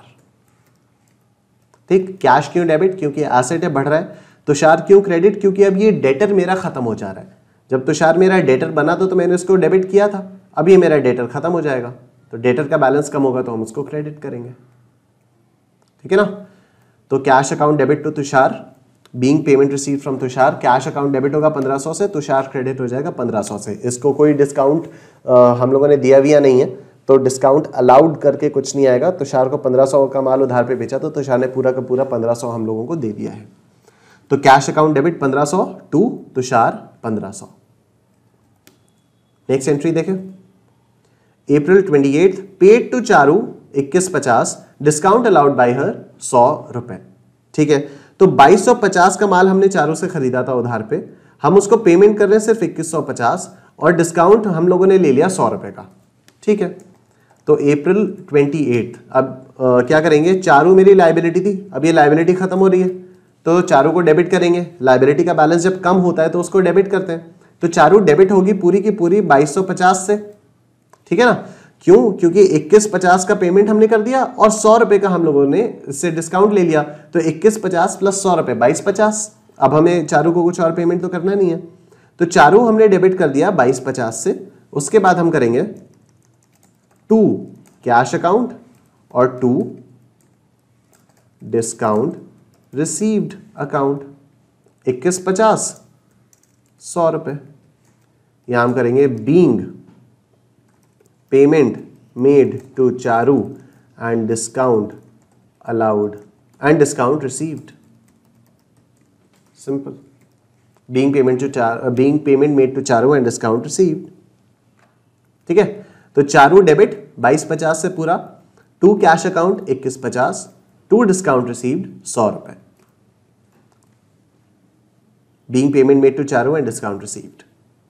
ठीक, कैश क्यों डेबिट? क्योंकि एसेट है, बढ़ रहा है। तुषार क्यों क्रेडिट? क्योंकि अब ये डेटर मेरा खत्म हो जा रहा है। जब तुषार मेरा डेटर बना था तो मैंने उसको डेबिट किया था, अब ये मेरा डेटर खत्म हो जाएगा, तो डेटर का बैलेंस कम होगा तो हम उसको क्रेडिट करेंगे, ठीक है ना। तो cash account debit to Tushar, being payment receive from Tushar, cash account debit होगा पंद्रह सौ से, तुषार क्रेडिट हो जाएगा पंद्रह सौ से। इसको कोई डिस्काउंट हम लोगों ने दिया भी या नहीं है, तो डिस्काउंट अलाउड करके कुछ नहीं आएगा। तुषार को पंद्रह सौ का माल उधार पे बेचा तो तुषार ने पूरा का पूरा पंद्रह सौ हम लोगों को दे दिया है। तो कैश अकाउंट डेबिट पंद्रह सौ टू तुषार पंद्रह सौ। नेक्स्ट एंट्री देखें, अप्रैल अट्ठाईस पेड टू चारू इक्कीस पचास, डिस्काउंट अलाउड बाय हर सौ रुपए, ठीक है। तो बाईस सौ पचास का माल हमने चारू से खरीदा था उधार पे, हम उसको पेमेंट कर रहे हैं सिर्फ इक्कीस सौ पचास और डिस्काउंट हम लोगों ने ले लिया सौ रुपए का, ठीक है। तो अप्रैल अट्ठाईस, अब आ, क्या करेंगे, चारू मेरी लायबिलिटी थी, अब ये लायबिलिटी खत्म हो रही है तो चारू को डेबिट करेंगे। लायबिलिटी का बैलेंस जब कम होता है तो उसको डेबिट करते हैं, तो चारू डेबिट होगी पूरी की पूरी बाईस सौ पचास से, ठीक है ना। क्यों? क्योंकि इक्कीस पचास का पेमेंट हमने कर दिया और सौ रुपए का हम लोगों ने इससे डिस्काउंट ले लिया, तो इक्कीस पचास प्लस सौ रुपए बाईस पचास। अब हमें चारू को कुछ और पेमेंट तो करना नहीं है, तो चारू हमने डेबिट कर दिया बाईस पचास से। उसके बाद हम करेंगे टू कैश अकाउंट और टू डिस्काउंट रिसीव्ड अकाउंट, इक्कीस पचास सौ रुपए। यहां हम करेंगे being payment made to Charu and discount allowed and discount received, simple. Being payment to Charu, being payment made to Charu and discount received, ठीक है। तो चारू डेबिट बाईस पचास से पूरा, टू कैश अकाउंट इक्कीस पचास, टू डिस्काउंट रिसीव्ड सौ रुपए। Being payment made to Charu and discount received.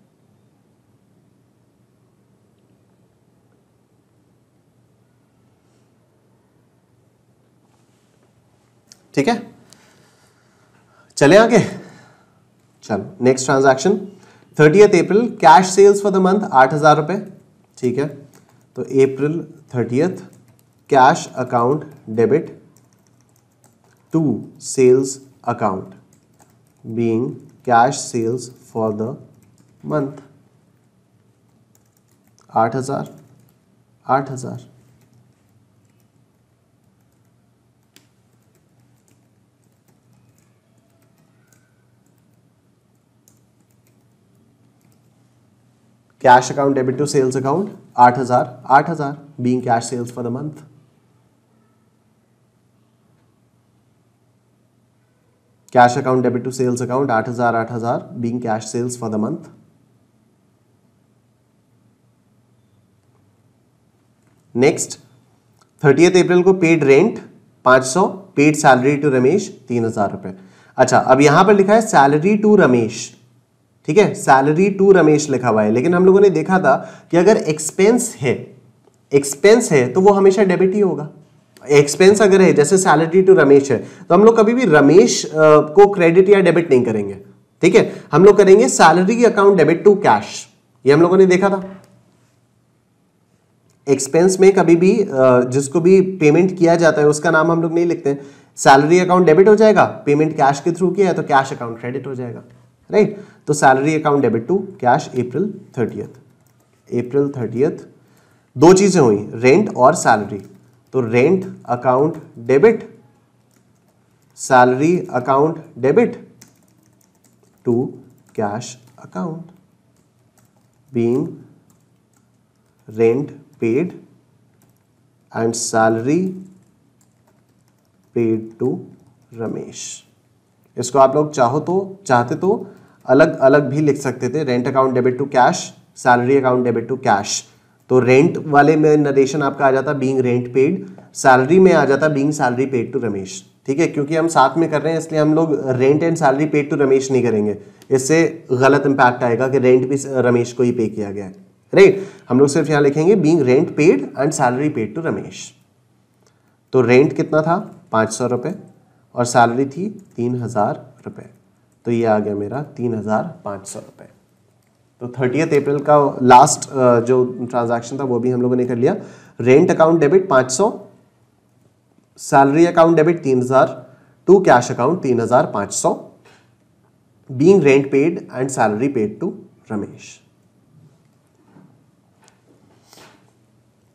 ठीक है, चले आगे। चलो next transaction, thirtieth April cash sales for the month आठ हजार रुपए, ठीक है। तो April thirtieth cash account debit to sales account being cash sales for the month आठ हजार आठ हजार। Cash account debit to sales account आठ हजार आठ हजार being cash sales for the month. Cash account debit to sales account आठ हजार आठ हजार being cash sales for the month. Next, thirtieth April को पेड रेंट पांच सौ, पेड सैलरी टू रमेश तीन हजार रुपए। अच्छा, अब यहां पर लिखा है सैलरी टू रमेश, ठीक है, सैलरी टू रमेश लिखा हुआ है, लेकिन हम लोगों ने देखा था कि अगर एक्सपेंस है एक्सपेंस है तो वो हमेशा डेबिट ही होगा। एक्सपेंस अगर है जैसे सैलरी टू रमेश है तो हम लोग कभी भी रमेश को क्रेडिट या डेबिट नहीं करेंगे, ठीक है। हम लोग करेंगे salary account debit to cash, ये हम लोगों ने देखा था। एक्सपेंस में कभी भी जिसको भी पेमेंट किया जाता है उसका नाम हम लोग नहीं लिखते हैं। सैलरी अकाउंट डेबिट हो जाएगा, पेमेंट कैश के थ्रू किया है तो कैश अकाउंट क्रेडिट हो जाएगा, राइट। तो salary account debit to cash April thirtieth April thirtieth दो चीजें हुई, रेंट और सैलरी। तो rent account debit, salary account debit to cash account being rent paid and salary paid to Ramesh. इसको आप लोग चाहो तो चाहते तो अलग अलग भी लिख सकते थे, rent account debit to cash, salary account debit to cash. तो रेंट वाले में नरेशन आपका आ जाता बीइंग रेंट पेड, सैलरी में आ जाता being salary paid to Ramesh, ठीक है। क्योंकि हम साथ में कर रहे हैं इसलिए हम लोग rent and salary paid to Ramesh नहीं करेंगे, इससे गलत इंपैक्ट आएगा कि रेंट भी रमेश को ही पे किया गया है, राइट। हम लोग सिर्फ यहां लिखेंगे being rent paid and salary paid to Ramesh. तो रेंट कितना था पाँच सौ रुपये और सैलरी थी तीन हजार रुपये, तो ये आ गया मेरा तीन हजार पाँच सौ रुपये। तो थर्टियथ अप्रैल का लास्ट जो ट्रांजैक्शन था वो भी हम लोगों ने कर लिया। रेंट अकाउंट डेबिट पाँच सौ, सैलरी अकाउंट डेबिट तीन हजार, टू कैश अकाउंट तीन हजार पाँच सौ, being rent paid and salary paid to Ramesh.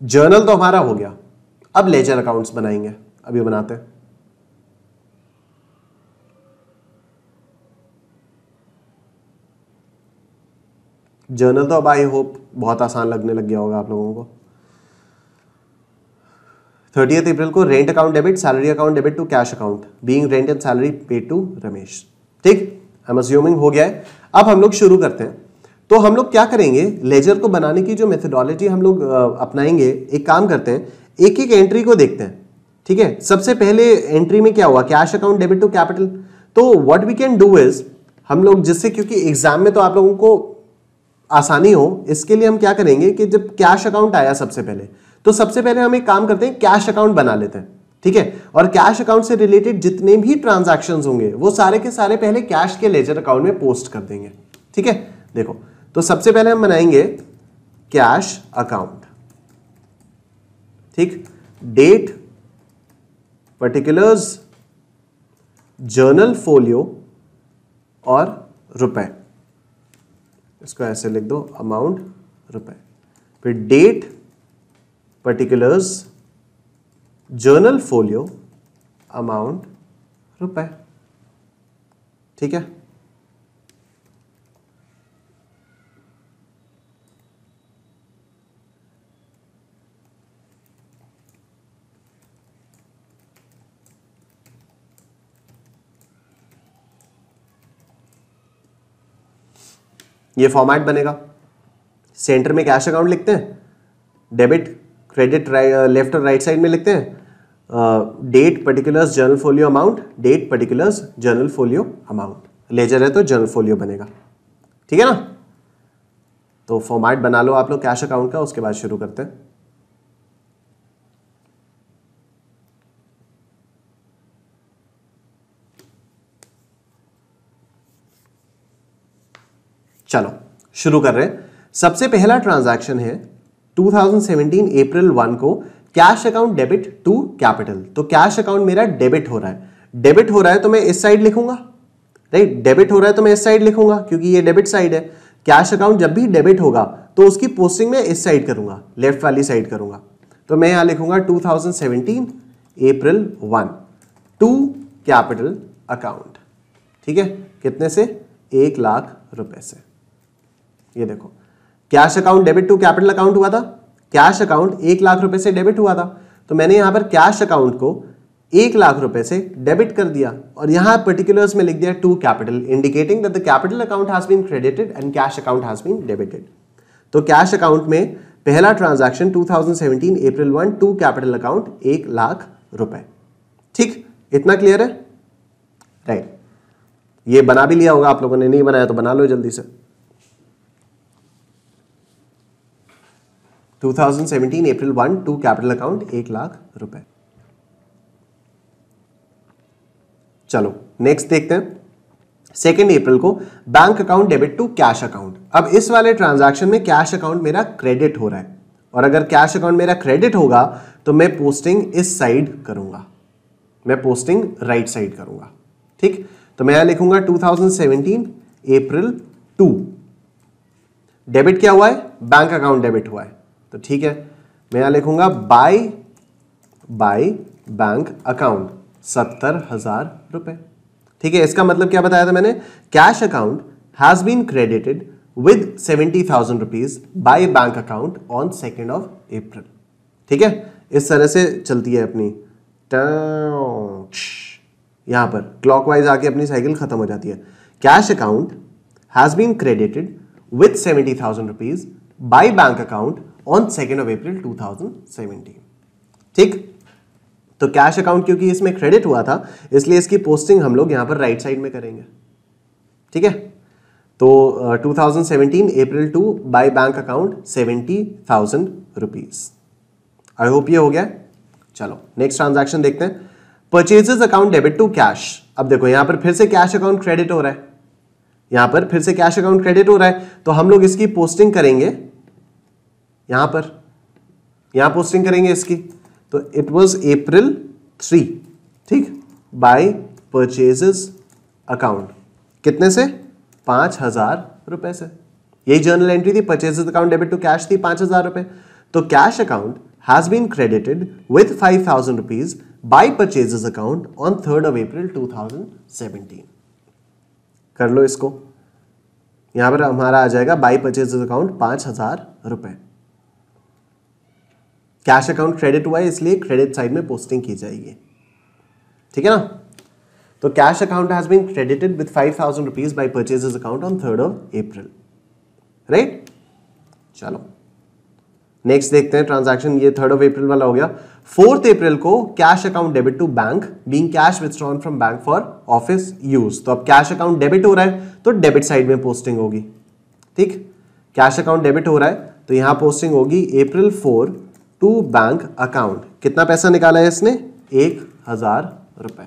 Journal तो हमारा हो गया, अब लेजर अकाउंट्स बनाएंगे, अभी बनाते हैं। जर्नल तो अब आई होप बहुत आसान लगने लग गया होगा आप लोगों को। थर्टियथ अप्रैल को rent account debit, salary account debit to cash account, being rent and salary paid to Ramesh. ठीक, आई एम अज्यूमिंग हो गया है। अब हम लोग शुरू करते हैं। तो हम लोग क्या करेंगे, लेजर को बनाने की जो मेथोडोलॉजी हम लोग अपनाएंगे, एक काम करते हैं, एक एक एंट्री को देखते हैं। ठीक है, सबसे पहले एंट्री में क्या हुआ, cash account debit to capital. तो what we can do is, हम लोग जिससे, क्योंकि एग्जाम में तो आप लोगों को आसानी हो, इसके लिए हम क्या करेंगे कि जब कैश अकाउंट आया सबसे पहले, तो सबसे पहले हम एक काम करते हैं, कैश अकाउंट बना लेते हैं। ठीक है, और कैश अकाउंट से रिलेटेड जितने भी ट्रांजैक्शंस होंगे वो सारे के सारे पहले कैश के लेजर अकाउंट में पोस्ट कर देंगे। ठीक है, देखो, तो सबसे पहले हम बनाएंगे कैश अकाउंट। ठीक, डेट, पर्टिकुलर्स, जर्नल फोलियो और रुपए, इसको ऐसे लिख दो, अमाउंट रुपए। फिर date, particulars, journal folio, amount रुपए। ठीक है, ये फॉर्मेट बनेगा। सेंटर में कैश अकाउंट लिखते हैं, डेबिट क्रेडिट लेफ्ट और राइट साइड में लिखते हैं date, particulars, journal folio, amount, date, particulars, journal folio, amount. Ledger है तो जर्नल फोलियो बनेगा। ठीक है ना, तो फॉर्मेट बना लो आप लोग कैश अकाउंट का, उसके बाद शुरू करते हैं। चलो शुरू कर रहे हैं। सबसे पहला ट्रांजैक्शन है two thousand seventeen April one को, cash account debit to capital. तो कैश अकाउंट मेरा डेबिट हो रहा है, डेबिट हो रहा है तो मैं इस साइड लिखूंगा, राइट, डेबिट हो रहा है तो मैं इस साइड लिखूंगा क्योंकि ये डेबिट साइड है। कैश अकाउंट जब भी डेबिट होगा तो उसकी पोस्टिंग में इस साइड करूंगा, लेफ्ट वाली साइड करूंगा। तो मैं यहां लिखूंगा two thousand seventeen April one to capital account. ठीक है, कितने से, एक लाख रुपए से। ये देखो, cash account debit to capital account हुआ था, कैश अकाउंट एक लाख रुपए से डेबिट हुआ था, तो मैंने यहां पर कैश अकाउंट को एक लाख रुपए से डेबिट कर दिया और यहां पर्टिकुलर्स में लिख दिया to capital, indicating that the capital account has been credited and cash account has been debited. तो कैश अकाउंट में पहला transaction two thousand seventeen April one to capital account एक लाख रुपए। ठीक, इतना क्लियर है, राइट। ये बना भी लिया होगा आप लोगों ने, नहीं बनाया तो बना लो जल्दी से। Two thousand seventeen April one to capital account एक लाख रुपए। चलो नेक्स्ट देखते हैं। सेकेंड अप्रैल को bank account debit to cash account. अब इस वाले ट्रांजैक्शन में कैश अकाउंट मेरा क्रेडिट हो रहा है, और अगर कैश अकाउंट मेरा क्रेडिट होगा तो मैं पोस्टिंग इस साइड करूंगा, मैं पोस्टिंग राइट साइड करूंगा। ठीक, तो मैं यहां लिखूंगा two thousand seventeen April two, debit क्या हुआ है, बैंक अकाउंट डेबिट हुआ है, तो ठीक है मैं यहां लिखूंगा बाय बाय बैंक अकाउंट सत्तर हजार रुपए। ठीक है, इसका मतलब क्या बताया था मैंने, cash account has been credited with seventy thousand rupees by bank account on second of April. ठीक है, इस तरह से चलती है अपनी, यहां पर क्लॉकवाइज आके अपनी साइकिल खत्म हो जाती है। Cash account has been credited with seventy thousand rupees by bank account on second of April two thousand seventeen. ठीक, तो कैश अकाउंट क्योंकि इसमें क्रेडिट हुआ था इसलिए इसकी पोस्टिंग हम लोग यहां पर राइट साइड में करेंगे। ठीक है, तो two thousand seventeen April two by bank account seventy thousand rupees. I hope ये हो गया। चलो नेक्स्ट ट्रांजैक्शन देखते हैं, purchases account debit to cash. अब देखो यहां पर फिर से कैश अकाउंट क्रेडिट हो रहा है, यहां पर फिर से कैश अकाउंट क्रेडिट हो रहा है, तो हम लोग इसकी पोस्टिंग करेंगे यहां पर, यहां पोस्टिंग करेंगे इसकी। तो इट वाज अप्रैल थ्री, ठीक, बाय परचेजेस अकाउंट, कितने से, पांच हजार रुपए से। यही जर्नल एंट्री थी, purchases account debit to cash थी पांच हजार रुपए। तो cash account has been credited with five thousand rupees by purchases account on third of April two thousand seventeen. कर लो इसको, यहां पर हमारा आ जाएगा बाई परचेजेस अकाउंट पांच हजार रुपए। कैश अकाउंट क्रेडिट हुआ है इसलिए क्रेडिट साइड में पोस्टिंग की जाएगी, ठीक है ना। तो cash account has been credited with five thousand rupees by purchases account on third of April, right. चलो नेक्स्ट देखते हैं ट्रांजैक्शन, ये थर्ड ऑफ अप्रैल वाला हो गया। फोर्थ अप्रैल को cash account debit to bank being cash withdrawn from bank for office use. तो अब कैश अकाउंट डेबिट हो रहा है तो डेबिट साइड में पोस्टिंग होगी, ठीक। कैश अकाउंट डेबिट हो रहा है तो यहां पोस्टिंग होगी April four to bank account. कितना पैसा निकाला है इसने? एक हजार रुपए।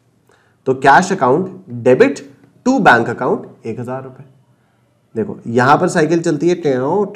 तो cash account debit to bank account एक हजार रुपए। देखो यहां पर साइकिल चलती है,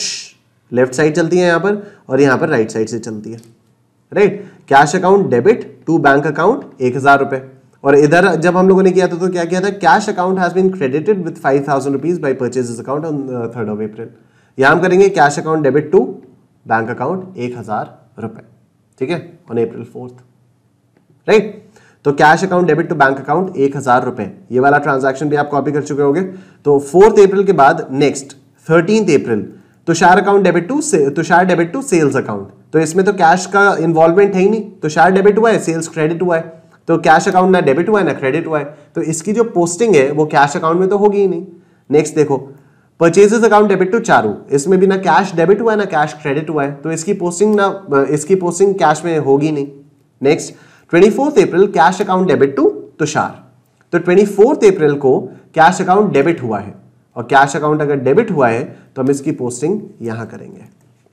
लेफ्ट साइड चलती है यहां पर और यहां पर राइट साइड से चलती है, right. Cash account debit to bank account एक हजार रुपए, और इधर जब हम लोगों ने किया था तो क्या किया था? Cash account has been credited with five thousand rupees by purchases account on third of April. यहां हम करेंगे cash account debit to bank account एक हजार रुपए, ठीक है, ऑन अप्रैल फोर्थ, राइट। तो cash account debit to bank account एक हजार रुपए, ये वाला ट्रांजैक्शन भी आप कॉपी कर चुके होंगे। तो फोर्थ अप्रैल के बाद next thirteenth April Tushar account debit to Tushar debit to sales account. तो इसमें तो कैश का इन्वॉल्वमेंट है ही नहीं, तुषार डेबिट हुआ है, सेल्स क्रेडिट हुआ है, तो कैश अकाउंट ना डेबिट हुआ है ना क्रेडिट हुआ है, तो इसकी जो पोस्टिंग है वो कैश अकाउंट में तो होगी ही नहीं। नेक्स्ट देखो purchases account debit to Charu, इसमें भी ना कैश डेबिट हुआ है ना कैश क्रेडिट हुआ है, तो इसकी पोस्टिंग ना इसकी पोस्टिंग कैश में होगी नहीं। Next twenty fourth April cash account debit to Tushar, तो ट्वेंटी फोर्थ अप्रैल को कैश अकाउंट डेबिट हुआ है, और कैश अकाउंट अगर डेबिट हुआ है तो हम इसकी पोस्टिंग यहां करेंगे।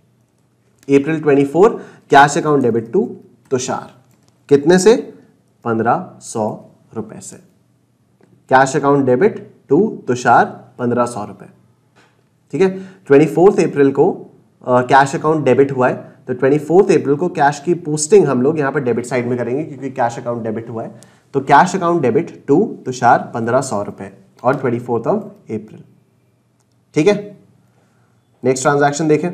April twenty four cash account debit to Tushar, कितने से? पंद्रह सौ रुपए से। Cash account debit to Tushar पंद्रह सौ रुपए, ठीक है। ट्वेंटी फोर्थ अप्रैल को कैश अकाउंट डेबिट हुआ है, तो ट्वेंटी फोर्थ अप्रैल को कैश की पोस्टिंग हम लोग यहां पर डेबिट साइड में करेंगे क्योंकि कैश अकाउंट डेबिट हुआ है। तो cash account debit to Tushar पंद्रह सौ रुपए और ट्वेंटी फोर्थ ऑफ अप्रैल, ठीक है। नेक्स्ट ट्रांजैक्शन देखें,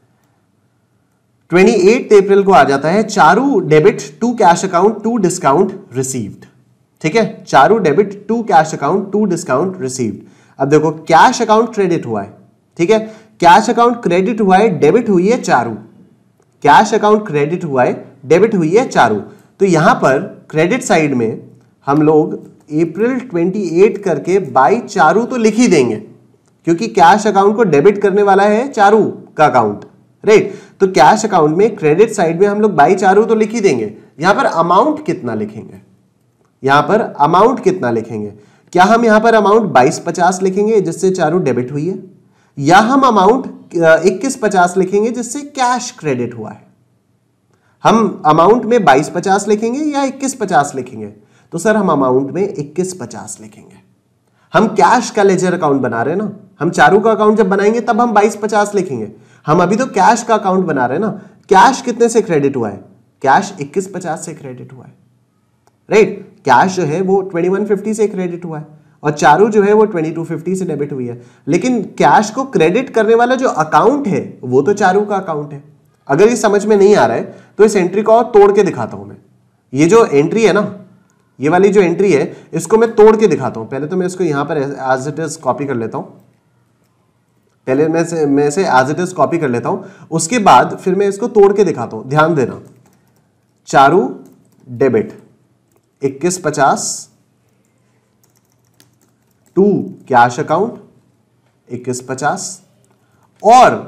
ट्वेंटी एट अप्रैल को आ जाता है Charu debit to cash account to discount received, ठीक है। Charu debit to cash account to discount received. अब देखो कैश अकाउंट क्रेडिट हुआ है, ठीक है, कैश अकाउंट क्रेडिट हुआ है, डेबिट हुई है चारू। कैश अकाउंट क्रेडिट हुआ है, डेबिट हुई है चारू। तो यहां पर क्रेडिट साइड में हम लोग अप्रैल अट्ठाईस करके बाई चारू तो लिख ही देंगे क्योंकि कैश अकाउंट को डेबिट करने वाला है चारू का अकाउंट, राइट। तो कैश अकाउंट में क्रेडिट साइड में हम लोग बाई चारू तो लिख ही देंगे। यहां पर अमाउंट कितना लिखेंगे? यहां पर अमाउंट कितना लिखेंगे? क्या हम यहां पर अमाउंट बाईस पचास लिखेंगे जिससे चारू डेबिट हुई है, या हम अमाउंट इक्कीस पचास लिखेंगे जिससे कैश क्रेडिट हुआ है? हम अमाउंट में बाईस पचास लिखेंगे या इक्कीस पचास लिखेंगे? तो सर हम अमाउंट में इक्कीस पचास लिखेंगे। हम कैश का लेजर अकाउंट बना रहे हैं ना, हम चारू का अकाउंट जब बनाएंगे तब हम बाईस पचास लिखेंगे। हम अभी तो कैश का अकाउंट बना रहे हैं ना। कैश कितने से क्रेडिट हुआ है? कैश इक्कीस पचास से क्रेडिट हुआ है, राइट। कैश जो है वो ट्वेंटी वन फिफ्टी से क्रेडिट हुआ है और चारू जो है वो ट्वेंटी टू फिफ्टी से डेबिट हुई है। लेकिन कैश को क्रेडिट करने वाला जो अकाउंट है वो तो चारू का अकाउंट है। अगर ये समझ में नहीं आ रहा है तो इस एंट्री को और तोड़ के दिखाता हूं मैं। ये जो एंट्री है ना, ये वाली जो एंट्री है इसको मैं तोड़ के दिखाता हूं। पहले तो मैं इसको यहां पर एज इट इज कॉपी कर लेता हूं। पहले मैं से मैं इसे एज इट इज कॉपी कर लेता हूं, उसके बाद फिर मैं इसको तोड़ के दिखाता हूं। ध्यान देना, चारू डेबिट इक्कीस पचास टू कैश अकाउंट इक्कीस पचास और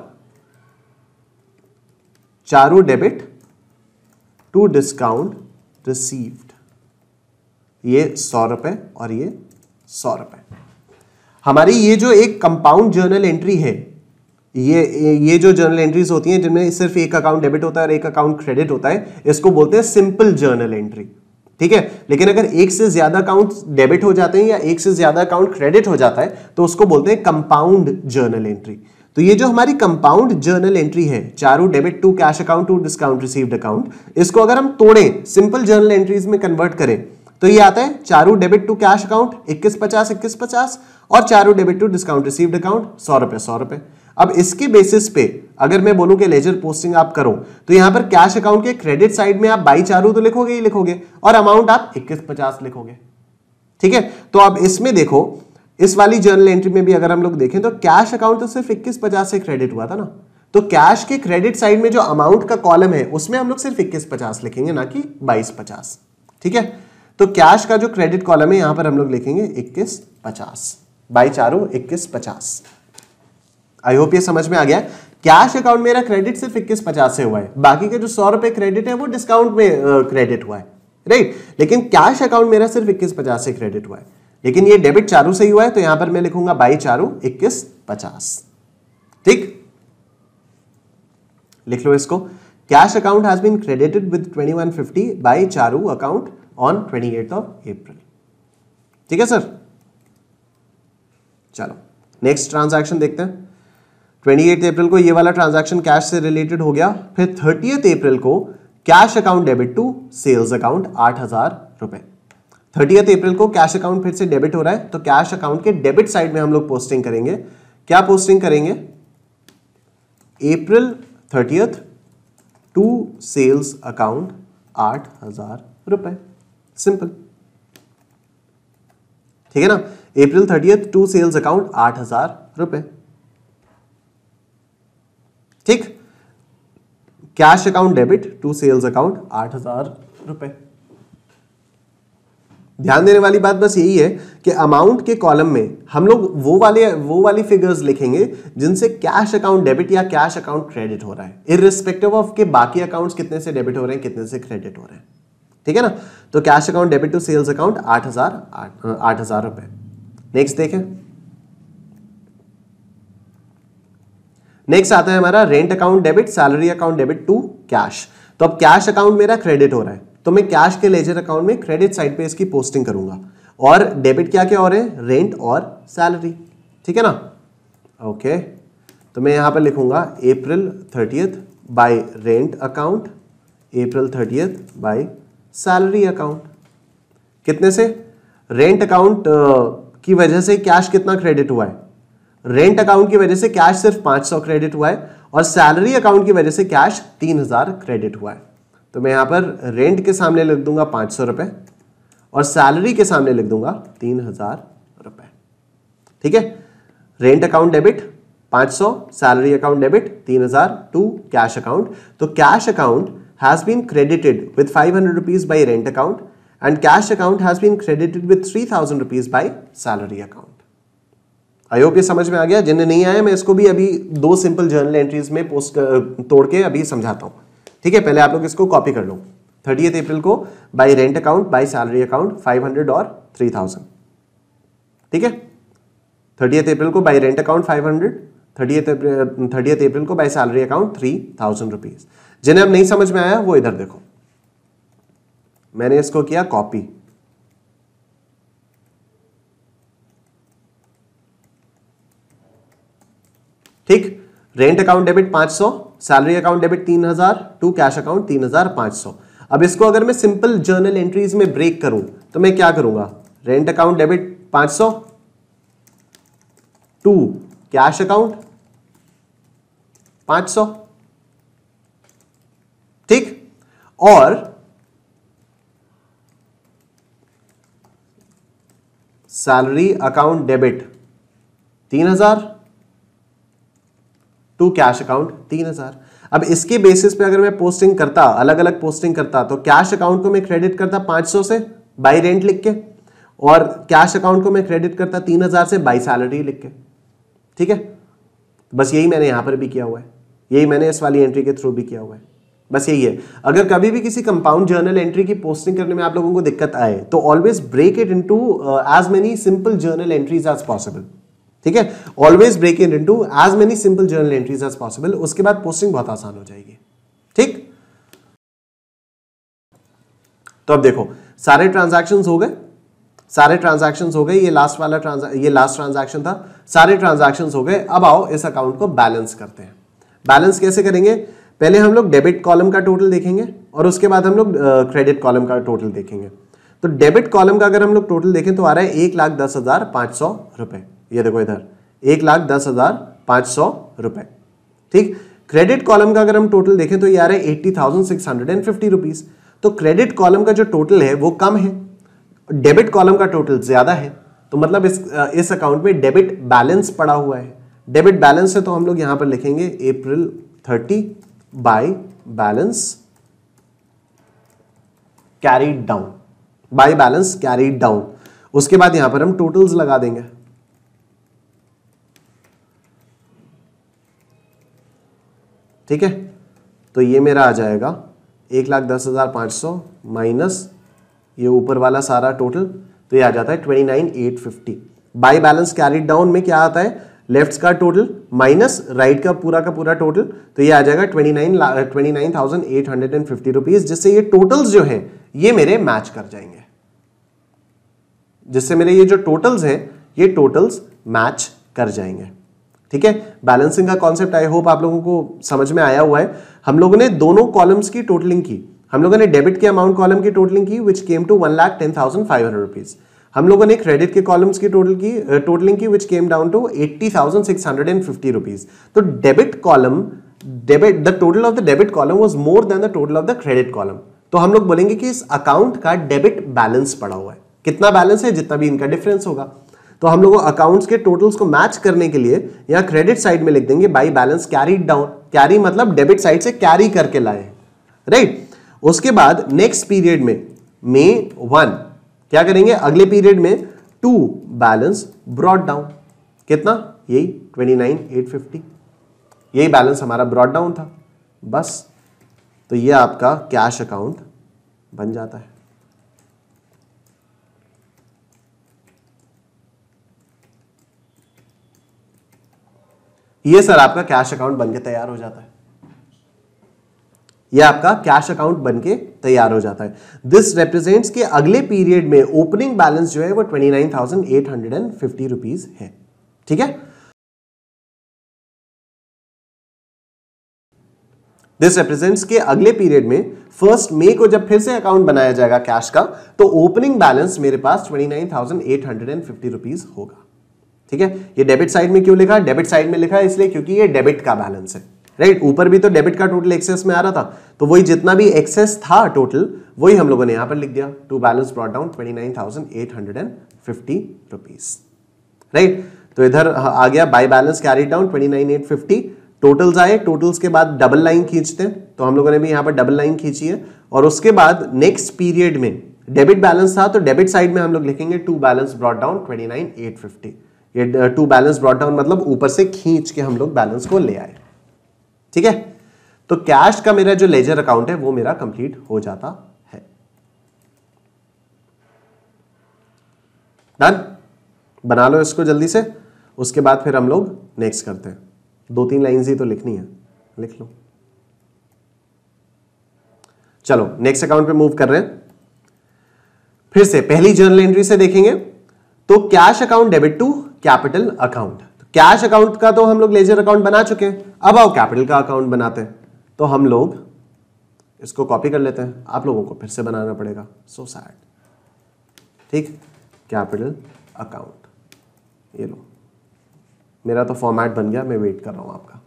Charu debit to discount received, ये सौ रुपए और ये सौ रुपए। हमारी ये जो एक कंपाउंड जर्नल एंट्री है, ये ये जो जर्नल एंट्रीज होती हैं जिनमें सिर्फ एक अकाउंट डेबिट होता है और एक अकाउंट क्रेडिट होता है, इसको बोलते हैं सिंपल जर्नल एंट्री, ठीक है। लेकिन अगर एक से ज्यादा अकाउंट डेबिट हो जाते हैं या एक से ज्यादा अकाउंट क्रेडिट हो जाता है तो उसको बोलते हैं कंपाउंड जर्नल एंट्री। तो ये जो हमारी कंपाउंड जर्नल एंट्री है, Charu debit to cash account to discount received account, इसको अगर हम तोड़ें सिंपल जर्नल एंट्रीज में कन्वर्ट करें तो ये आता है Charu debit to cash account इक्कीस पचास इक्कीस पचास और Charu debit to discount received account सौ रुपए सौ रुपए। अब इसके बेसिस पे अगर मैं बोलूं कि लेजर पोस्टिंग आप करो तो यहां पर कैश अकाउंट के क्रेडिट साइड में आप बाई चारू तो लिखोगे ही लिखोगे और अमाउंट आप इक्कीस पचास लिखोगे। ठीक है, तो अब इसमें देखो इस वाली जर्नल एंट्री में भी अगर हम लोग देखें तो कैश अकाउंट तो सिर्फ इक्कीस पचास से क्रेडिट हुआ था ना, तो कैश के क्रेडिट साइड में जो अमाउंट का कॉलम है उसमें हम लोग सिर्फ इक्कीस पचास लिखेंगे ना कि बाईस पचास। ठीक है, तो कैश का जो क्रेडिट कॉलम है यहां पर हम लोग लिखेंगे इक्कीस पचास, बाई चारों इक्कीस पचास। आई होप ये समझ में आ गया। कैश अकाउंट मेरा क्रेडिट सिर्फ इक्कीस पचास से हुआ है, बाकी के जो सौ रुपए क्रेडिट है वो डिस्काउंट में क्रेडिट हुआ है, राइट। लेकिन कैश अकाउंट मेरा सिर्फ इक्कीस पचास से क्रेडिट हुआ है, लेकिन ये डेबिट चारू से ही हुआ है, तो यहां पर मैं लिखूंगा बाई चारू इक्कीस पचास। ठीक, लिख लो इसको। Cash account has been credited with twenty one fifty by Charu account on twenty eight of April. ठीक है सर, चलो नेक्स्ट ट्रांजैक्शन देखते हैं। अट्ठाईस अप्रैल को ये वाला ट्रांजैक्शन कैश से रिलेटेड हो गया। फिर तीस अप्रैल को cash account debit to sales account आठ हजार रुपए। तीस अप्रैल को कैश अकाउंट फिर से डेबिट हो रहा है, तो कैश अकाउंट के डेबिट साइड में हम लोग पोस्टिंग करेंगे। क्या पोस्टिंग करेंगे? April thirtieth to sales account आठ हजार रुपए, सिंपल। ठीक है ना, April thirtieth to sales account आठ हजार रुपए। ठीक, cash account debit to sales account आठ हजार रुपए। ध्यान देने वाली बात बस यही है कि अमाउंट के कॉलम में हम लोग वो वाले वो वाली फिगर्स लिखेंगे जिनसे कैश अकाउंट डेबिट या कैश अकाउंट क्रेडिट हो रहा है, इररिस्पेक्टिव ऑफ के बाकी अकाउंट्स कितने से डेबिट हो रहे हैं कितने से क्रेडिट हो रहे हैं। ठीक है ना, तो cash account debit to sales account आठ हजार आठ हजार रुपए। नेक्स्ट देखें, नेक्स्ट आता है हमारा rent account debit salary account debit to cash. तो अब कैश अकाउंट मेरा क्रेडिट हो रहा है, तो मैं कैश के लेजर अकाउंट में क्रेडिट साइड पे इसकी पोस्टिंग करूंगा। और डेबिट क्या क्या हो रहे हैं? रेंट और सैलरी। ठीक है ना, ओके। तो मैं यहां पर लिखूंगा April thirtieth by rent account, April thirtieth by salary account. कितने से? रेंट अकाउंट की वजह से कैश कितना क्रेडिट हुआ है? रेंट अकाउंट की वजह से कैश सिर्फ पांच सौ क्रेडिट हुआ है और सैलरी अकाउंट की वजह से कैश तीन हजार क्रेडिट हुआ है। तो मैं यहां पर रेंट के सामने लिख दूंगा पांच सौ रुपए और सैलरी के सामने लिख दूंगा तीन हजार रुपए। ठीक है, रेंट अकाउंट डेबिट पांच सौ, सैलरी अकाउंट डेबिट तीन हजार टू कैश अकाउंट। तो cash account has been credited with five hundred rupees by rent account and cash account has been credited with three thousand rupees by salary account. I hope ये समझ में आ गया। जिन्हें नहीं आया मैं इसको भी अभी दो सिंपल जर्नल एंट्रीज में पोस्ट तोड़ के अभी समझाता हूं। ठीक है, पहले आप लोग इसको कॉपी कर लो। थर्टियथ अप्रैल को by rent account by salary account five hundred और थ्री थाउजेंड। ठीक है, थर्टियथ अप्रैल को by rent account five hundred, thirtieth thirtieth April को by salary account three thousand rupees. जिन्हें अब नहीं समझ में आया वो इधर देखो, मैंने इसको किया कॉपी। ठीक, रेंट अकाउंट डेबिट पांच सौ, सैलरी अकाउंट डेबिट तीन हजार, टू कैश अकाउंट तीन हजार पांच सौ। अब इसको अगर मैं सिंपल जर्नल एंट्रीज में ब्रेक करूं तो मैं क्या करूंगा? रेंट अकाउंट डेबिट पांच सौ, टू कैश अकाउंट पांच सौ। ठीक, और सैलरी अकाउंट डेबिट तीन हजार टू कैश अकाउंट तीन हजार। अब इसके बेसिस पे अगर मैं पोस्टिंग करता, अलग अलग पोस्टिंग करता, तो कैश अकाउंट को मैं क्रेडिट करता पांच सौ से बाई रेंट लिख के, और कैश अकाउंट को मैं क्रेडिट करता तीन हजार से बाई सैलरी लिख के। ठीक है, बस यही मैंने यहां पर भी किया हुआ है, यही मैंने इस वाली एंट्री के थ्रू भी किया हुआ है। बस यही है। अगर कभी भी किसी कंपाउंड जर्नल एंट्री की पोस्टिंग करने में आप लोगों को दिक्कत आए तो always break it into as many simple journal entries as possible. ठीक है, always break it into as many simple journal entries as possible. उसके बाद पोस्टिंग बहुत आसान हो जाएगी। ठीक, तो अब देखो सारे ट्रांजैक्शंस हो गए, सारे ट्रांजैक्शंस हो गए। ये लास्ट वाला ट्रांजैक्शन, ये लास्ट ट्रांजैक्शन था। सारे ट्रांजैक्शंस हो गए। अब आओ इस अकाउंट को बैलेंस करते हैं। बैलेंस कैसे करेंगे? पहले हम लोग डेबिट कॉलम का टोटल देखेंगे और उसके बाद हम लोग क्रेडिट कॉलम का टोटल देखेंगे। तो डेबिट कॉलम का अगर हम लोग टोटल देखें तो आ रहा है एक लाख दस हजार पांच सौ रुपए। ये देखो इधर एक लाख दस हजार पांच सौ रुपए। ठीक, क्रेडिट कॉलम का अगर हम टोटल देखें तो ये आ रहा है eighty thousand six hundred and fifty rupees. तो क्रेडिट कॉलम का जो टोटल है वो कम है, डेबिट कॉलम का टोटल ज्यादा है, तो मतलब इस इस अकाउंट में डेबिट बैलेंस पड़ा हुआ है। डेबिट बैलेंस है तो हम लोग यहां पर लिखेंगे April thirty by balance carried down, by balance carried down. उसके बाद यहां पर हम टोटल्स लगा देंगे। ठीक है, तो ये मेरा आ जाएगा एक लाख दस हजार पांच सौ माइनस ये ऊपर वाला सारा टोटल, तो ये आ जाता है twenty nine eight fifty. By balance carried down में क्या आता है, लेफ्ट का टोटल माइनस राइट का पूरा का पूरा टोटल, तो ये आ जाएगा twenty nine twenty nine thousand eight hundred and fifty rupees, जिससे ये टोटल्स जो है ये मेरे मैच कर जाएंगे, जिससे मेरे ये जो टोटल्स हैं ये टोटल्स मैच कर जाएंगे। ठीक है, बैलेंसिंग का कॉन्सेप्ट आई होप आप लोगों को समझ में आया हुआ है। हम लोगों ने दोनों कॉलम्स की टोटलिंग की, हम लोगों ने डेबिट के अमाउंट कॉलम की टोटलिंग की which came to one lakh ten thousand five hundred rupees. हम लोगों ने क्रेडिट के कॉलम्स की टोटल की टोटलिंग की which came down to eighty thousand six hundred and fifty rupees. तो debit column, debit the total of the debit column was more than the total of the credit column. तो हम लोग बोलेंगे कि इस account का debit balance पड़ा हुआ है। कितना बैलेंस है, जितना भी इनका डिफरेंस होगा। तो हम लोग अकाउंट्स के टोटल्स को मैच करने के लिए यहां क्रेडिट साइड में लिख देंगे by balance carried down. Carry मतलब डेबिट साइड से कैरी करके लाए, राइट। उसके बाद नेक्स्ट पीरियड में मई वन क्या करेंगे, अगले पीरियड में टू बैलेंस ब्रॉट डाउन। कितना, यही ट्वेंटी नाइन एट फिफ्टी, यही बैलेंस हमारा ब्रॉट डाउन था बस। तो ये आपका कैश अकाउंट बन जाता है। ये सर आपका कैश अकाउंट बनके तैयार हो जाता है। ये आपका कैश अकाउंट बनके तैयार हो जाता है। दिस रिप्रेजेंट्स के अगले पीरियड में ओपनिंग बैलेंस जो है वो twenty nine thousand eight hundred and fifty rupees है। ठीक है, दिस रिप्रेजेंट्स के अगले पीरियड में फर्स्ट मई को जब फिर से अकाउंट बनाया जाएगा कैश का, तो ओपनिंग बैलेंस मेरे पास twenty nine thousand eight hundred and fifty rupees होगा। ठीक है, ये डेबिट साइड में क्यों लिखा, डेबिट साइड में लिखा है इसलिए क्योंकि ये डेबिट का बैलेंस है, राइट। ऊपर भी तो डेबिट का टोटल एक्सेस में आ रहा था, तो वही जितना भी एक्सेस था टोटल वही हम लोगों ने यहां पर लिख दिया। To balance brought down twenty nine thousand eight hundred and fifty rupees, right. तो इधर आ गया by balance carry down twenty nine eight fifty. Totals आए, टोटल्स के बाद डबल लाइन खींचते हैं, तो हम लोगों ने भी यहां पर डबल लाइन खींची है। और उसके बाद नेक्स्ट पीरियड में डेबिट बैलेंस था, तो डेबिट साइड में हम लोग लिखेंगे to balance brought down twenty nine eight fifty. ये टू बैलेंस ब्रॉट डाउन मतलब ऊपर से खींच के हम लोग बैलेंस को ले आए। ठीक है, तो कैश का मेरा जो लेजर अकाउंट है वो मेरा कंप्लीट हो जाता है। डन, बना लो इसको जल्दी से। उसके बाद फिर हम लोग नेक्स्ट करते हैं। दो तीन लाइंस ही तो लिखनी है, लिख लो। चलो नेक्स्ट अकाउंट पे मूव कर रहे हैं। फिर से पहली जर्नल एंट्री से देखेंगे तो cash account debit to capital account. Cash account का तो हम लोग लेजर अकाउंट बना चुके हैं, अब आओ कैपिटल का अकाउंट बनाते हैं। तो हम लोग इसको कॉपी कर लेते हैं, आप लोगों को फिर से बनाना पड़ेगा, सो सैड। ठीक, कैपिटल अकाउंट, ये लो, मेरा तो फॉर्मेट बन गया, मैं वेट कर रहा हूं आपका।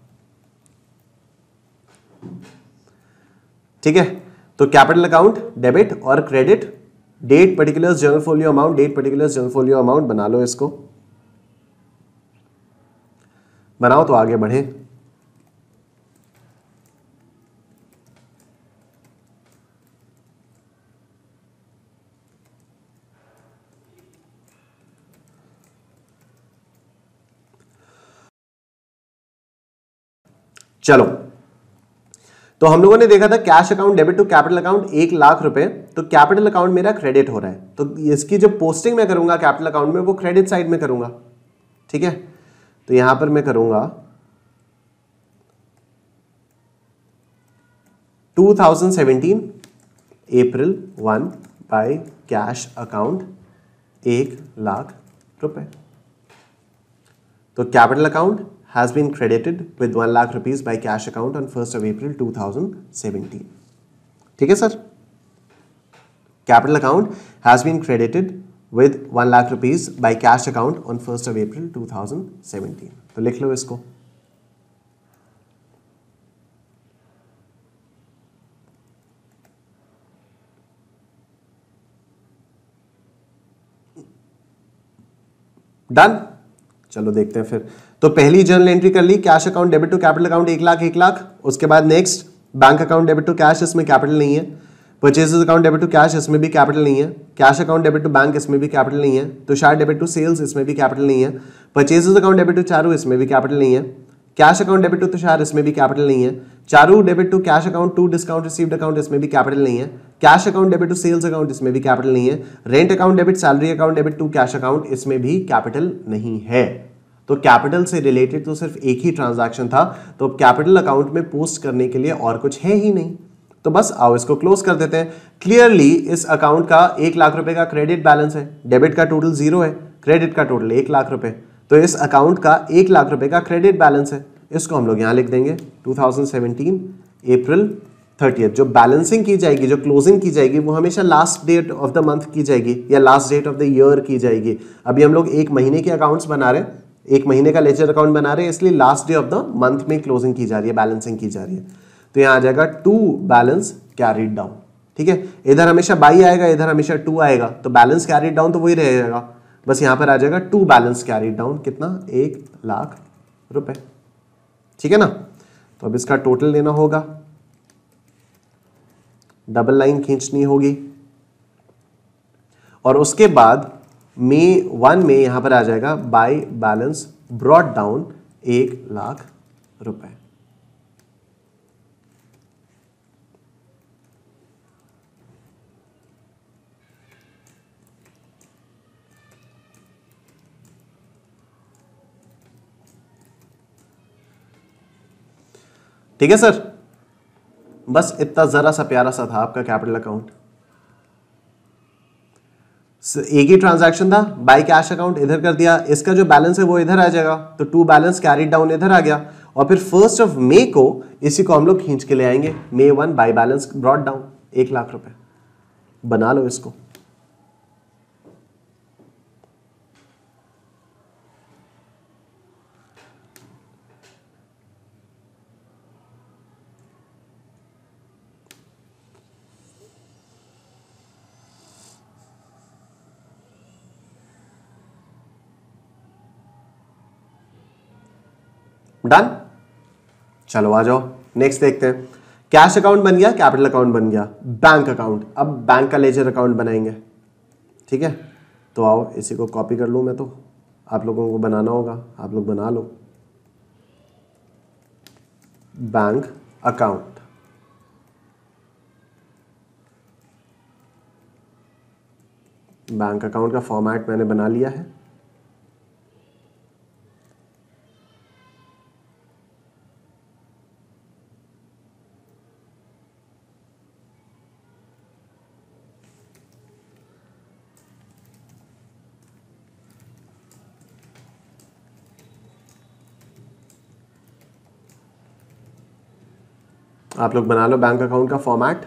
ठीक है, तो कैपिटल अकाउंट डेबिट और credit, date particulars journal folio amount, date particulars journal folio amount बना लो। इसको बनाओ तो आगे बढ़े। चलो, तो हम लोगों ने देखा था cash account debit to capital account एक लाख रुपए, तो कैपिटल अकाउंट मेरा क्रेडिट हो रहा है, तो इसकी जो पोस्टिंग मैं करूंगा कैपिटल अकाउंट में वो क्रेडिट साइड में करूंगा। ठीक है, तो यहां पर मैं करूंगा two thousand seventeen April one by cash account एक लाख रुपए। तो capital account has been credited with one lakh rupees by cash account on first of April two thousand seventeen. ठीक है sir, capital account has been credited with one lakh rupees by cash account on first of April two thousand seventeen. तो लिख लो इसको, done. चलो देखते हैं फिर। तो पहली जर्नल एंट्री कर ली, cash account debit to capital account एक लाख एक लाख। उसके बाद next bank account debit to cash, इसमें कैपिटल नहीं है। Purchases account debit to cash, इसमें भी कैपिटल नहीं है। Cash account debit to bank, इसमें भी कैपिटल नहीं है। तुषार डेबिट टू सेल्स, इसमें भी कैपिटल नहीं है। Purchases account debit to Charu, इसमें भी कैपिटल नहीं है। Cash account debit to Tushar, इसमें भी कैपिटल नहीं है। Charu debit to cash account to discount received account, इसमें भी कैपिटल नहीं है। Cash account debit to sales account, इसमें भी कैपिटल नहीं है। Rent account debit salary account debit to cash account, इसमें भी कैपिटल नहीं है। तो कैपिटल से रिलेटेड तो सिर्फ एक ही ट्रांजैक्शन था, तो कैपिटल अकाउंट में पोस्ट करने के लिए और कुछ है ही नहीं। तो बस आओ इसको क्लोज कर देते हैं। क्लियरली इस अकाउंट का एक लाख रुपए का क्रेडिट बैलेंस है, डेबिट का टोटल जीरो है, क्रेडिट का टोटल एक लाख रुपए। तो इस अकाउंट का एक लाख रुपए का क्रेडिट बैलेंस है, इसको हम लोग यहां लिख देंगे two thousand seventeen April thirtieth. जो बैलेंसिंग की जाएगी, जो क्लोजिंग की जाएगी, वो हमेशा last date of the month की जाएगी या last date of the year की जाएगी। अभी हम लोग एक महीने के अकाउंट्स बना रहे हैं, एक महीने का लेजर अकाउंट बना रहे हैं, इसलिए last day of the month में क्लोजिंग की जा रही है, बैलेंसिंग की जा रही है। तो यहां आ जाएगा टू बैलेंस कैरीड डाउन। ठीक है, इधर हमेशा बाई आएगा, इधर हमेशा टू आएगा, तो बैलेंस कैरीड डाउन तो वही रहेगा, बस यहां पर आ जाएगा टू बैलेंस कैरीड डाउन। कितना? एक लाख रुपए। ठीक है ना। तो अब इसका टोटल लेना होगा, डबल लाइन खींचनी होगी, और उसके बाद मे वन में यहां पर आ जाएगा बाय बैलेंस ब्रॉट डाउन एक लाख रुपए। ठीक है सर, बस इतना जरा सा प्यारा सा था आपका कैपिटल अकाउंट। एक ही ट्रांजैक्शन था, बाय कैश अकाउंट इधर कर दिया, इसका जो बैलेंस है वो इधर आ जाएगा, तो टू बैलेंस कैरी डाउन इधर आ गया, और फिर फर्स्ट ऑफ मे को इसी को हम लोग खींच के ले आएंगे, May one by balance brought down एक लाख रुपए। बना लो इसको। डन। चलो आ जाओ नेक्स्ट देखते हैं। कैश अकाउंट बन गया, कैपिटल अकाउंट बन गया, बैंक अकाउंट। अब बैंक का लेजर अकाउंट बनाएंगे। ठीक है, तो आओ इसी को कॉपी कर लूं मैं, तो आप लोगों को बनाना होगा, आप लोग बना लो। बैंक अकाउंट, बैंक अकाउंट का फॉर्मेट मैंने बना लिया है। आप लोग बना लो बैंक अकाउंट का फॉर्मेट।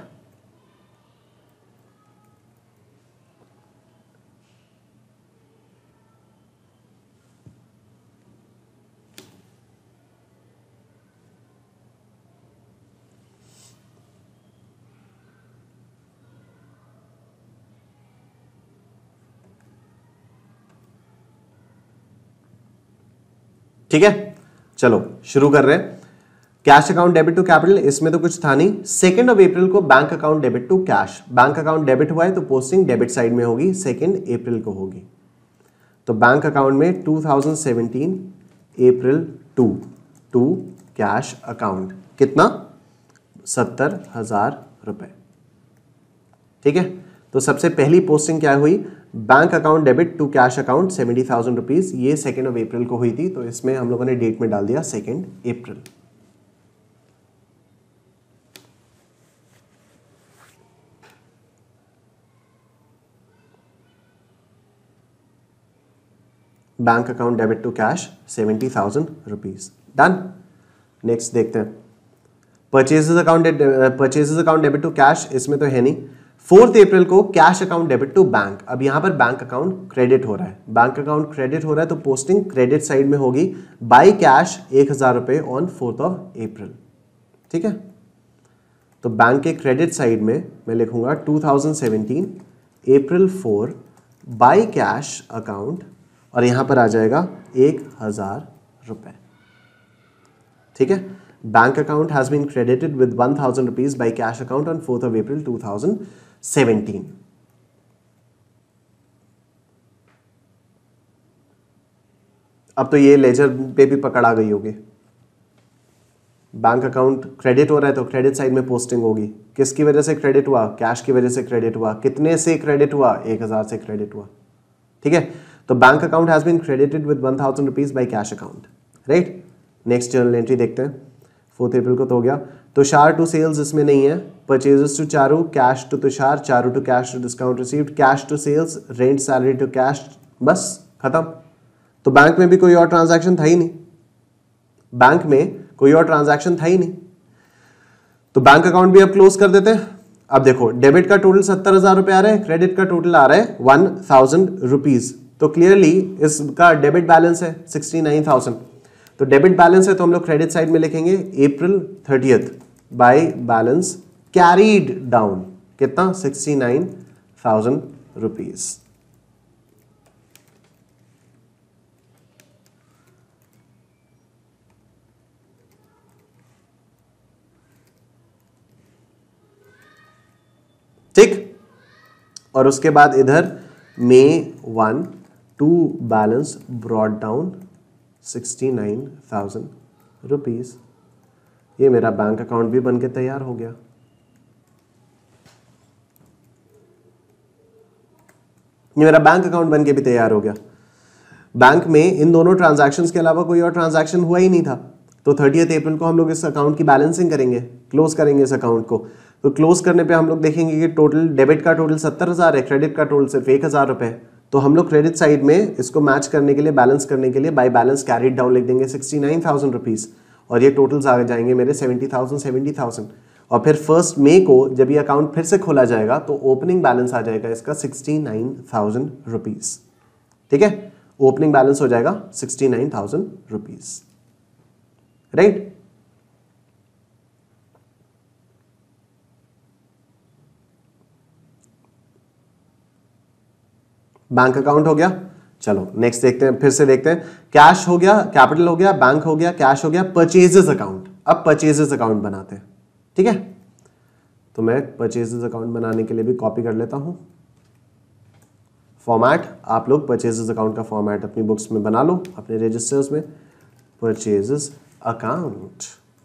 ठीक है, चलो शुरू कर रहे हैं। Cash account debit to capital, इसमें तो कुछ था नहीं। सेकेंड ऑफ अप्रैल को bank account debit to cash, bank account debit हुआ है तो पोस्टिंग डेबिट साइड में होगी, सेकेंड अप्रैल को होगी। तो बैंक अकाउंट में two thousand seventeen April two to cash account कितना? सत्तर हजार रुपए। ठीक है, तो सबसे पहली पोस्टिंग क्या हुई? Bank account debit to cash account seventy thousand rupees, ये सेकेंड ऑफ अप्रैल को हुई थी, तो इसमें हम लोगों ने डेट में डाल दिया second April. Bank account debit to cash seventy thousand rupees. Done. Next देखते हैं। Purchases account purchases account debit to cash, इसमें तो है नहीं। फोर्थ अप्रैल को cash account debit to bank, अब यहां पर बैंक अकाउंट क्रेडिट हो रहा है, बैंक अकाउंट क्रेडिट हो रहा है तो पोस्टिंग क्रेडिट साइड में होगी, बाय कैश एक हजार रुपए ऑन फोर्थ ऑफ अप्रैल। ठीक है, तो बैंक के क्रेडिट साइड में मैं लिखूंगा two thousand seventeen April four by cash account, और यहां पर आ जाएगा एक हजार रुपए। ठीक है, bank account has been credited with one thousand rupees by cash account on fourth of April two thousand seventeen. अब तो ये लेजर पे भी पकड़ आ गई होगी। बैंक अकाउंट क्रेडिट हो रहा है तो क्रेडिट साइड में पोस्टिंग होगी। किसकी वजह से क्रेडिट हुआ? कैश की वजह से क्रेडिट हुआ। कितने से क्रेडिट हुआ? एक हजार से क्रेडिट हुआ। ठीक है, तो bank account has been credited with one thousand rupees by cash account, right. Next journal entry देखते हैं। फोर्थ अप्रैल को तो हो गया। तुषार टू सेल्स इसमें नहीं है। Purchases to Charu, cash to Tushar, Charu to cash to discount received, cash to sales, rent salary to cash, बस खत्म। तो बैंक में भी कोई और ट्रांजैक्शन था ही नहीं, बैंक में कोई और ट्रांजैक्शन था ही नहीं, तो बैंक अकाउंट भी अब क्लोज कर देते हैं। अब देखो, डेबिट का टोटल सत्तर हजार रुपए आ रहा है, क्रेडिट का टोटल आ रहा है वन थाउजेंड रुपीज, तो क्लियरली इसका डेबिट बैलेंस है सिक्सटी नाइन थाउजेंड। तो डेबिट बैलेंस है तो हम लोग क्रेडिट साइड में लिखेंगे April thirtieth by balance carried down, कितना? Sixty nine thousand rupees. ठीक, और उसके बाद इधर May one to balance brought down sixty nine thousand rupees. ये मेरा बैंक अकाउंट भी बनके तैयार हो गया। ये मेरा बैंक अकाउंट बनके भी तैयार हो गया। बैंक में इन दोनों ट्रांजैक्शंस के अलावा कोई और ट्रांजैक्शन हुआ ही नहीं था, तो थर्टियथ अप्रैल को हम लोग इस अकाउंट की बैलेंसिंग करेंगे, क्लोज करेंगे इस अकाउंट को। तो क्लोज करने पे हम लोग देखेंगे कि टोटल डेबिट का टोटल सत्तर हजार है, क्रेडिट का टोटल सिर्फ एक हजार रुपए है। तो हम लोग क्रेडिट साइड में इसको मैच करने के लिए, बैलेंस करने के लिए बाय बैलेंस कैरीड डाउन लिख देंगे सिक्सटी नाइन थाउजेंड रुपीज, और ये टोटल्स आ जाएंगे मेरे सेवेंटी थाउजेंड सेवेंटी थाउजेंड। और फिर फर्स्ट मई को जब ये अकाउंट फिर से खोला जाएगा तो ओपनिंग बैलेंस आ जाएगा इसका सिक्सटी नाइन थाउजेंड रुपीज। ठीक है, ओपनिंग बैलेंस हो जाएगा sixty nine thousand rupees, right. Bank account हो गया। चलो नेक्स्ट देखते हैं, फिर से देखते हैं। कैश हो गया, कैपिटल हो गया, बैंक हो गया, कैश हो गया, परचेजेस अकाउंट। अब परचेजेस अकाउंट बनाते हैं। ठीक है, तो मैं परचेजेस अकाउंट बनाने के लिए भी कॉपी कर लेता हूं फॉर्मेट। आप लोग परचेजेस अकाउंट का फॉर्मेट अपनी बुक्स में बना लो, अपने रजिस्टर्स में। परचेजेस अकाउंट,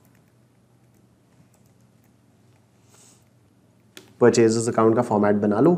परचेजेस अकाउंट का फॉर्मेट बना लो।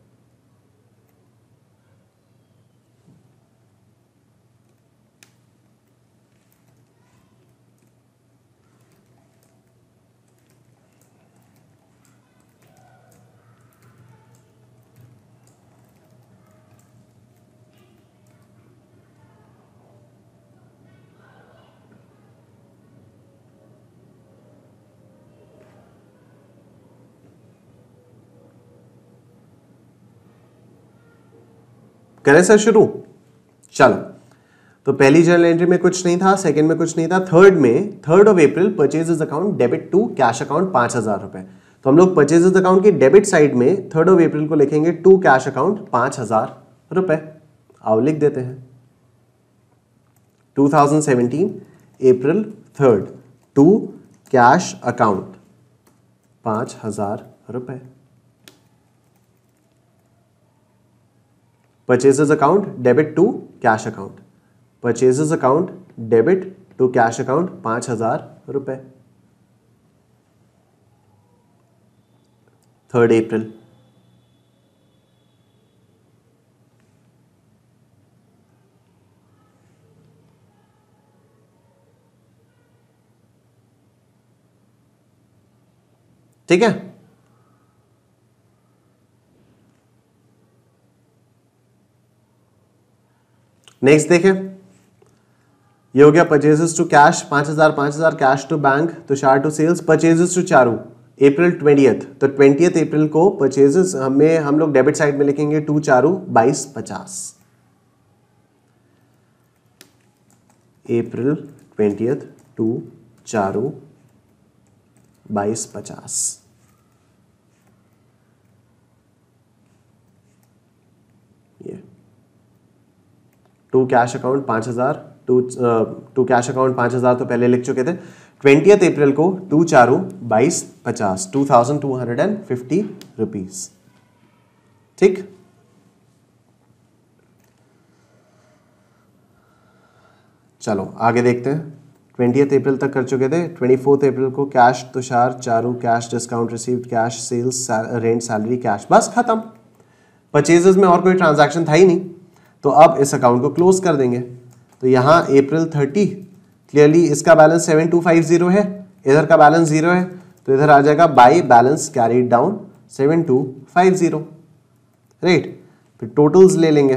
करें सर शुरू? चलो, तो पहली जर्नल एंट्री में कुछ नहीं था, सेकंड में कुछ नहीं था, थर्ड में, third of April purchases account debit to cash account पांच हजार रुपए। तो हम लोग परचेजेस अकाउंट की डेबिट साइड में थर्ड ऑफ अप्रैल को लिखेंगे टू कैश अकाउंट पांच हजार रुपए। आओ लिख देते हैं, two thousand seventeen April third to cash account पांच हजार रुपए। Purchases account debit to cash account, purchases account debit to cash account पांच हजार रुपए। Third April. ठीक है, नेक्स्ट देखें, ये हो गया परचेजेस टू कैश पांच हजार पांच हजार, cash to bank, Tushar to sales, purchases to Charu April twentieth. तो ट्वेंटियथ अप्रैल को परचेजेस हमें हम लोग डेबिट साइड में लिखेंगे टू चारू बाईस पचास। अप्रैल ट्वेंटियथ टू चारू बाईस पचास। ये टू कैश अकाउंट पाँच हज़ार, टू टू कैश अकाउंट पाँच हज़ार तो पहले लिख चुके थे। ट्वेंटियथ अप्रैल को टू चारू बाईस पचास, two thousand two hundred and fifty rupees. ठीक, चलो आगे देखते हैं। ट्वेंटियथ अप्रैल तक कर चुके थे। ट्वेंटी फोर्थ अप्रैल को cash Tushar Charu, cash discount received, cash sales rent salary cash, बस खत्म। परचेजेस में और कोई ट्रांजैक्शन था ही नहीं, तो अब इस अकाउंट को क्लोज कर देंगे। तो यहाँ अप्रैल थर्टी, क्लियरली इसका balance seven two five zero है, इधर का बैलेंस जीरो है, तो इधर आ जाएगा by balance carried down seven two five zero, right. फिर टोटल्स ले लेंगे,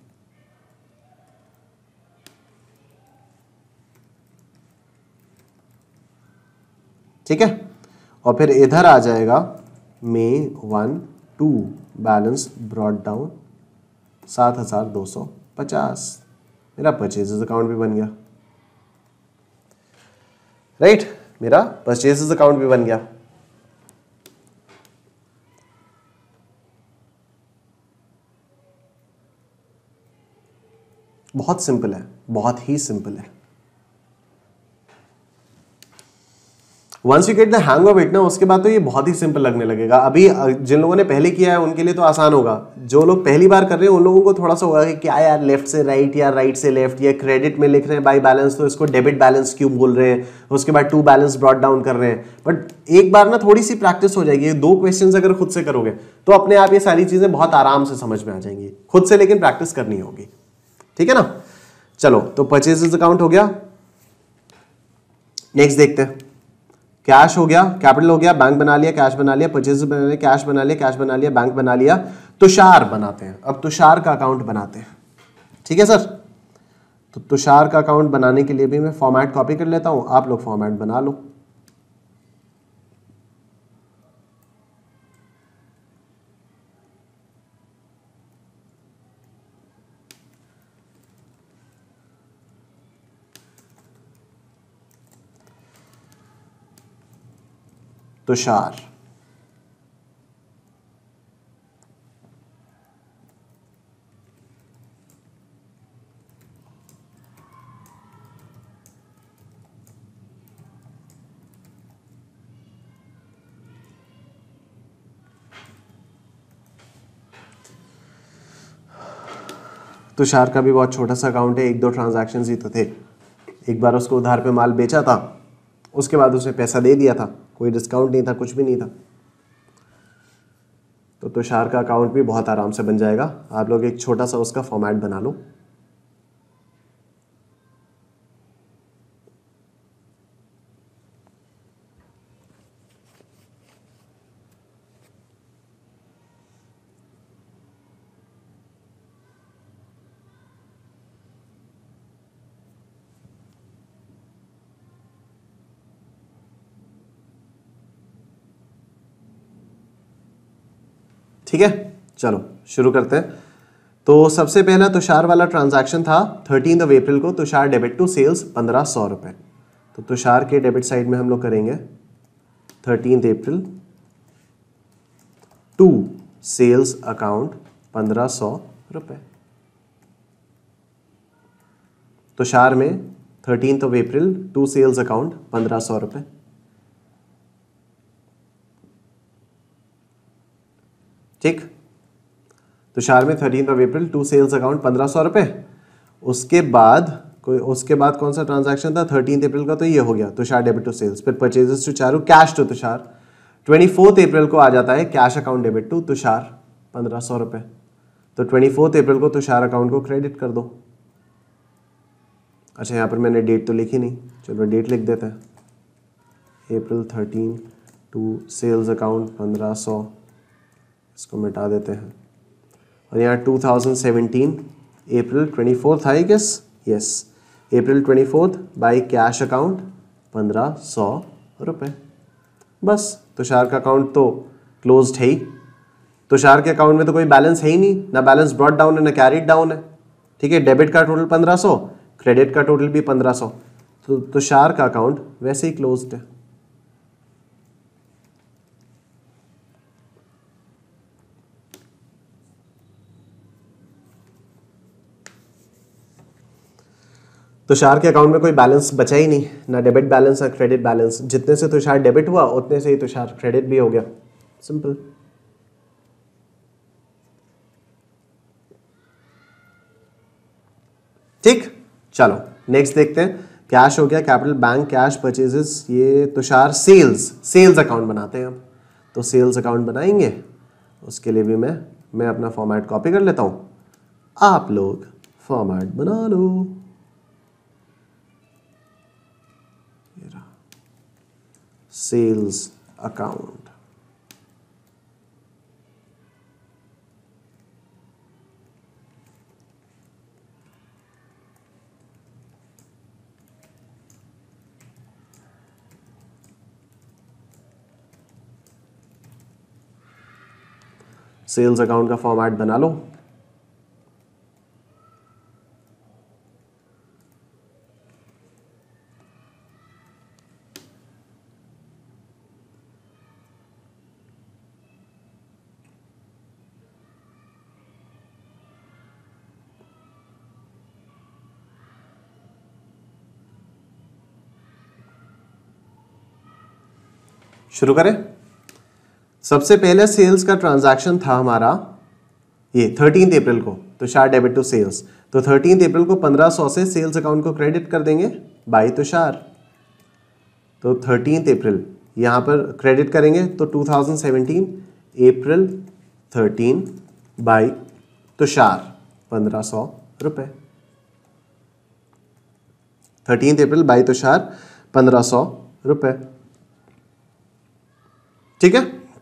ठीक है, और फिर इधर आ जाएगा May one to balance brought down सात हजार दो सौ पचास। मेरा परचेजेस अकाउंट भी बन गया, राइट right? मेरा परचेजेस अकाउंट भी बन गया। बहुत सिंपल है, बहुत ही सिंपल है। Once you get the hang of it ना, उसके बाद तो ये बहुत ही सिंपल लगने लगेगा। अभी जिन लोगों ने पहले किया है उनके लिए तो आसान होगा, जो लोग पहली बार कर रहे हैं उन लोगों को थोड़ा सा होगा कि क्या यार लेफ्ट से राइट या राइट से लेफ्ट, या क्रेडिट में लिख रहे हैं बाई बैलेंस तो इसको डेबिट बैलेंस क्यों बोल रहे हैं, उसके बाद टू बैलेंस ब्रॉट डाउन कर रहे हैं। बट एक बार ना थोड़ी सी प्रैक्टिस हो जाएगी, दो क्वेश्चन अगर खुद से करोगे तो अपने आप ये सारी चीजें बहुत आराम से समझ में आ जाएंगी खुद से, लेकिन प्रैक्टिस करनी होगी, ठीक है ना। चलो तो परचेजेस अकाउंट हो गया। नेक्स्ट देखते हैं, कैश हो गया, कैपिटल हो गया, बैंक बना लिया, कैश बना लिया, परचेज बना लिया, कैश बना लिया, कैश बना लिया, बैंक बना लिया। तुषार बनाते हैं, अब तुषार का अकाउंट बनाते हैं, ठीक है सर। तो तुषार का अकाउंट बनाने के लिए भी मैं फॉर्मेट कॉपी कर लेता हूं, आप लोग फॉर्मेट बना लो। तुषार, तुषार का भी बहुत छोटा सा अकाउंट है, एक दो ट्रांजैक्शंस ही तो थे। एक बार उसको उधार पे माल बेचा था, उसके बाद उसने पैसा दे दिया था, कोई डिस्काउंट नहीं था, कुछ भी नहीं था। तो तुषार का अकाउंट भी बहुत आराम से बन जाएगा। आप लोग एक छोटा सा उसका फॉर्मेट बना लो। ठीक है, चलो शुरू करते हैं। तो सबसे पहला तुषार वाला ट्रांजैक्शन था थर्टीन ऑफ अप्रैल को, तुषार डेबिट टू सेल्स पंद्रह सौ रुपए। तो तुषार के डेबिट साइड में हम लोग करेंगे thirteen April to sales account पंद्रह सौ रुपए। तुषार में thirteen of April to sales account पंद्रह सौ रुपए। ठीक, तुषार में thirteen of April to sales account पंद्रह सौ रुपए। उसके बाद कोई उसके बाद कौन सा ट्रांजैक्शन था थर्टीन अप्रैल का, तो ये हो गया तुषार डेबिट टू सेल्स। फिर purchases to Charu, cash to Tushar. Twenty fourth April को आ जाता है cash account debit to Tushar पंद्रह सौ रुपए। तो ट्वेंटी फोर्थ अप्रैल को तुषार अकाउंट को क्रेडिट कर दो। अच्छा, यहाँ पर मैंने डेट तो लिखी नहीं, चलो डेट लिख देते हैं। April thirteen to sales account पंद्रह सौ, इसको मिटा देते हैं। और यहाँ two thousand seventeen April twenty fourth I guess, yes April twenty fourth by cash account पंद्रह सौ रुपये। बस तुषार का अकाउंट तो क्लोज्ड है ही। तुषार के अकाउंट में तो कोई बैलेंस है ही नहीं, ना बैलेंस ब्रॉट डाउन है ना कैरीड डाउन है। ठीक है, डेबिट का टोटल पंद्रह सौ, क्रेडिट का टोटल भी पंद्रह सौ, तो तुषार का अकाउंट वैसे ही क्लोज्ड है। तुषार के अकाउंट में कोई बैलेंस बचा ही नहीं, ना डेबिट बैलेंस ना क्रेडिट बैलेंस। जितने से तुषार डेबिट हुआ उतने से ही तुषार क्रेडिट भी हो गया। सिंपल। ठीक, चलो नेक्स्ट देखते हैं। कैश हो गया, कैपिटल बैंक कैश परचेजेस, ये तुषार सेल्स सेल्स अकाउंट बनाते हैं हम। तो सेल्स अकाउंट बनाएंगे, उसके लिए भी मैं मैं अपना फॉर्मेट कॉपी कर लेता हूं, आप लोग फॉर्मेट बना लो। सेल्स अकाउंट, सेल्स अकाउंट का फॉर्मेट बना लो। शुरू करें। सबसे पहले सेल्स का ट्रांजैक्शन था हमारा ये थर्टीन अप्रैल को, तुषार डेबिट टू सेल्स। तो थर्टीन अप्रैल को पंद्रह सौ से सेल्स अकाउंट को क्रेडिट कर देंगे बाय तुषार। तो थर्टीन अप्रैल यहां पर क्रेडिट करेंगे तो two thousand seventeen April thirteen by Tushar पंद्रह सौ रुपए। थर्टीन अप्रैल बाय तुषार पंद्रह सौ रुपए। ठीक है,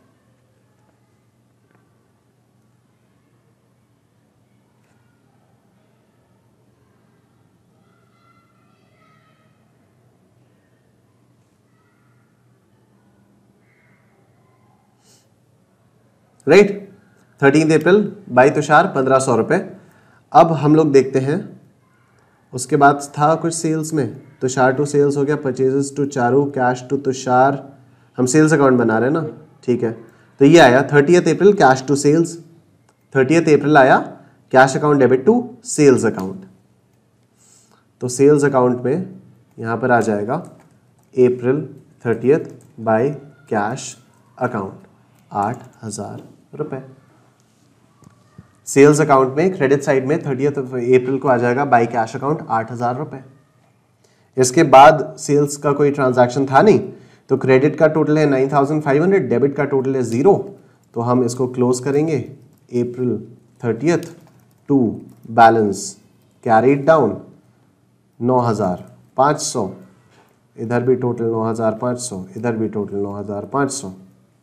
right. Thirteen April by Tushar पंद्रह सौ रुपए। अब हम लोग देखते हैं, उसके बाद था कुछ सेल्स में, तुषार टू सेल्स हो गया, purchases to Charu, cash to Tushar. हम सेल्स अकाउंट बना रहे हैं ना, ठीक है। तो ये आया thirtieth April cash to sales. Thirtieth April आया cash account debit to sales account. तो सेल्स अकाउंट में यहां पर आ जाएगा April thirtieth by cash account आठ हजार रुपए। सेल्स अकाउंट में क्रेडिट साइड में थर्टियथ अप्रैल को आ जाएगा बाय कैश अकाउंट आठ हजार रुपए। इसके बाद सेल्स का कोई ट्रांजैक्शन था नहीं, तो क्रेडिट का टोटल है nine thousand five hundred, debit का टोटल है जीरो। तो हम इसको क्लोज करेंगे April thirtieth to balance carried down नौ हजार पाँच सौ, इधर भी टोटल नौ हजार पाँच सौ, इधर भी टोटल नौ हजार पाँच सौ,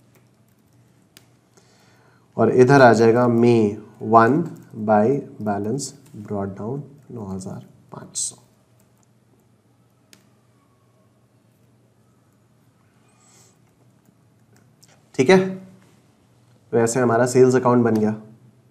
और इधर आ जाएगा May one by balance brought down नौ हजार पाँच सौ। ठीक है, वैसे हमारा सेल्स अकाउंट बन गया।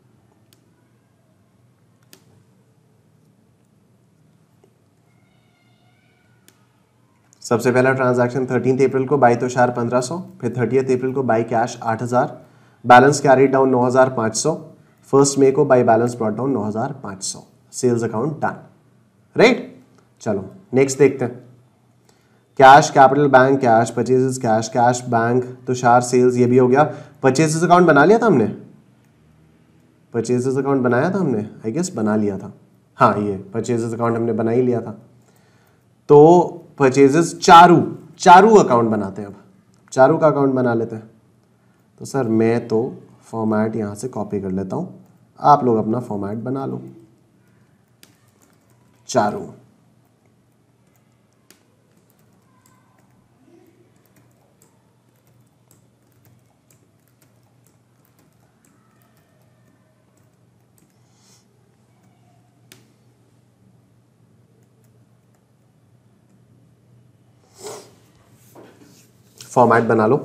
सबसे पहला ट्रांजैक्शन थर्टीन अप्रैल को बाय तुषार पंद्रह सौ, फिर थर्टियथ अप्रैल को बाय कैश आठ हजार, बैलेंस कैरीड डाउन नौ हजार पाँच सौ, फर्स्ट मे को बाय बैलेंस ब्रॉट डाउन नौ हजार पाँच सौ। Sales account done, right. चलो नेक्स्ट देखते हैं। Cash capital bank cash purchases cash cash bank Tushar sales, ये भी हो गया। परचेजेस अकाउंट बना लिया था हमने, परचेजेस अकाउंट बनाया था हमने, आई गेस बना लिया था। हाँ, ये परचेजेस अकाउंट हमने बना ही लिया था। तो परचेजेस चारू चारू अकाउंट बनाते हैं। अब चारू का अकाउंट बना लेते हैं। तो सर मैं तो फॉर्मेट यहां से कॉपी कर लेता हूं, आप लोग अपना फॉर्मेट बना लो। चारू, फॉर्मेट बना लो।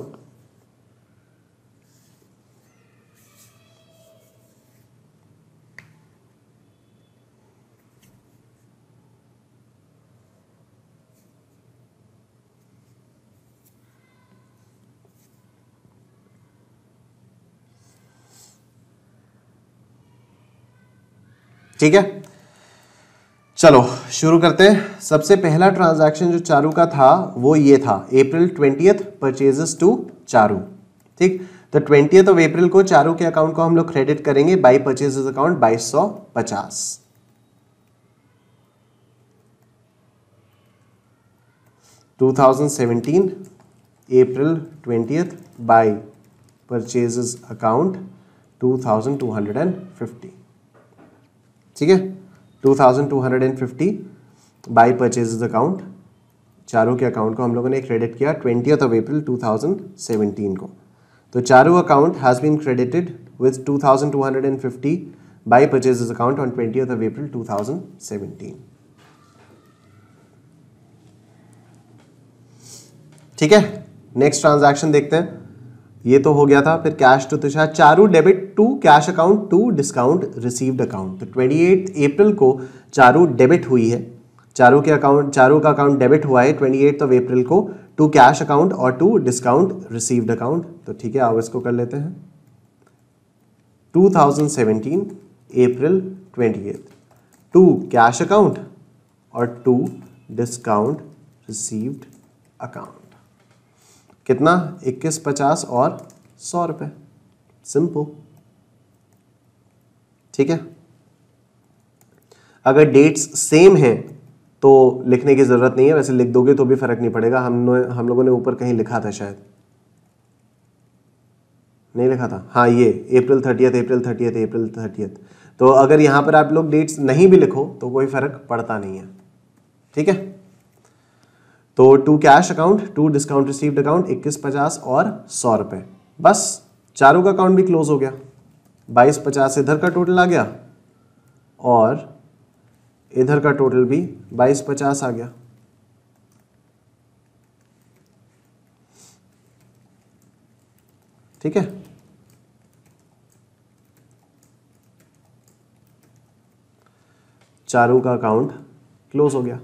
ठीक है, चलो शुरू करते हैं। सबसे पहला ट्रांजैक्शन जो चारू का था वो ये था, April twentieth purchases to Charu. ठीक, तो ट्वेंटियथ ऑफ अप्रैल को चारू के अकाउंट को हम लोग क्रेडिट करेंगे बाई परचेजेस अकाउंट बाईस सौ पचास। Two thousand seventeen April twentieth by purchases account two thousand two hundred fifty. ठीक है, two thousand two hundred fifty by purchases account, Charu के अकाउंट को हम लोगों ने क्रेडिट किया twentieth of April two thousand seventeen को। तो Charu account has been credited with two thousand two hundred fifty by purchases account on twentieth of April two thousand seventeen. ठीक है, नेक्स्ट ट्रांजैक्शन देखते हैं। ये तो हो गया था। फिर cash to Tushar, Charu debit to cash account to discount received account. तो अट्ठाईस अप्रैल को चारू डेबिट हुई है, चारू के अकाउंट चारू का अकाउंट डेबिट हुआ है अट्ठाईस ऑफ अप्रैल को टू कैश अकाउंट और टू डिस्काउंट रिसीव्ड अकाउंट। तो ठीक है, आओ इसको कर लेते हैं। Two thousand seventeen April twentieth to cash account और टू डिस्काउंट रिसीव्ड अकाउंट। कितना? इक्कीस पचास और सौ रुपये। सिंपल। ठीक है, अगर डेट्स सेम हैं तो लिखने की जरूरत नहीं है, वैसे लिख दोगे तो भी फर्क नहीं पड़ेगा। हम हम लोगों ने ऊपर कहीं लिखा था, शायद नहीं लिखा था। हाँ, ये April thirtieth April thirtieth April thirtieth. तो अगर यहां पर आप लोग डेट्स नहीं भी लिखो तो कोई फर्क पड़ता नहीं है। ठीक है, तो to cash account to discount received account इक्कीस पचास और सौ रुपये। बस चारों का अकाउंट भी क्लोज हो गया। बाईस पचास इधर का टोटल आ गया और इधर का टोटल भी बाईस पचास आ गया। ठीक है, चारों का अकाउंट क्लोज हो गया।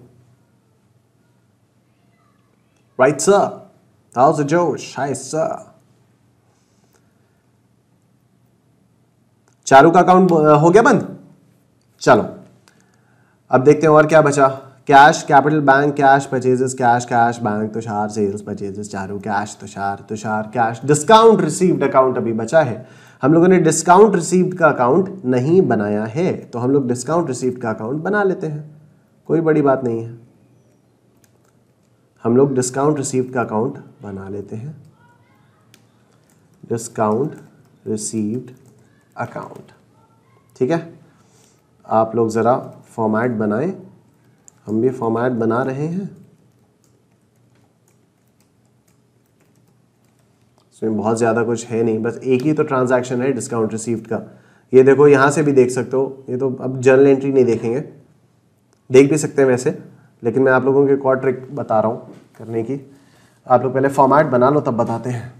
Right, sir. How's the Josh? Hi, sir. Charu का अकाउंट हो गया बंद। चलो अब देखते हैं और क्या बचा। Cash capital bank cash purchases cash cash bank Tushar sales purchases Charu cash Tushar Tushar cash discount received account अभी बचा है। हम लोगों ने डिस्काउंट रिसीव्ड का अकाउंट नहीं बनाया है, तो हम लोग डिस्काउंट रिसीव्ड का अकाउंट बना लेते हैं, कोई बड़ी बात नहीं है। हम लोग डिस्काउंट रिसीव्ड का अकाउंट बना लेते हैं। Discount received account. ठीक है, आप लोग ज़रा फॉर्मेट बनाएं, हम भी फॉर्मेट बना रहे हैं। इसमें बहुत ज़्यादा कुछ है नहीं, बस एक ही तो ट्रांजैक्शन है डिस्काउंट रिसीव्ड का। ये देखो, यहाँ से भी देख सकते हो। ये तो अब जर्नल एंट्री नहीं देखेंगे, देख भी सकते हैं वैसे, लेकिन मैं आप लोगों को एक और ट्रिक बता रहा हूँ करने की। आप लोग पहले फॉर्मेट बना लो, तब बताते हैं।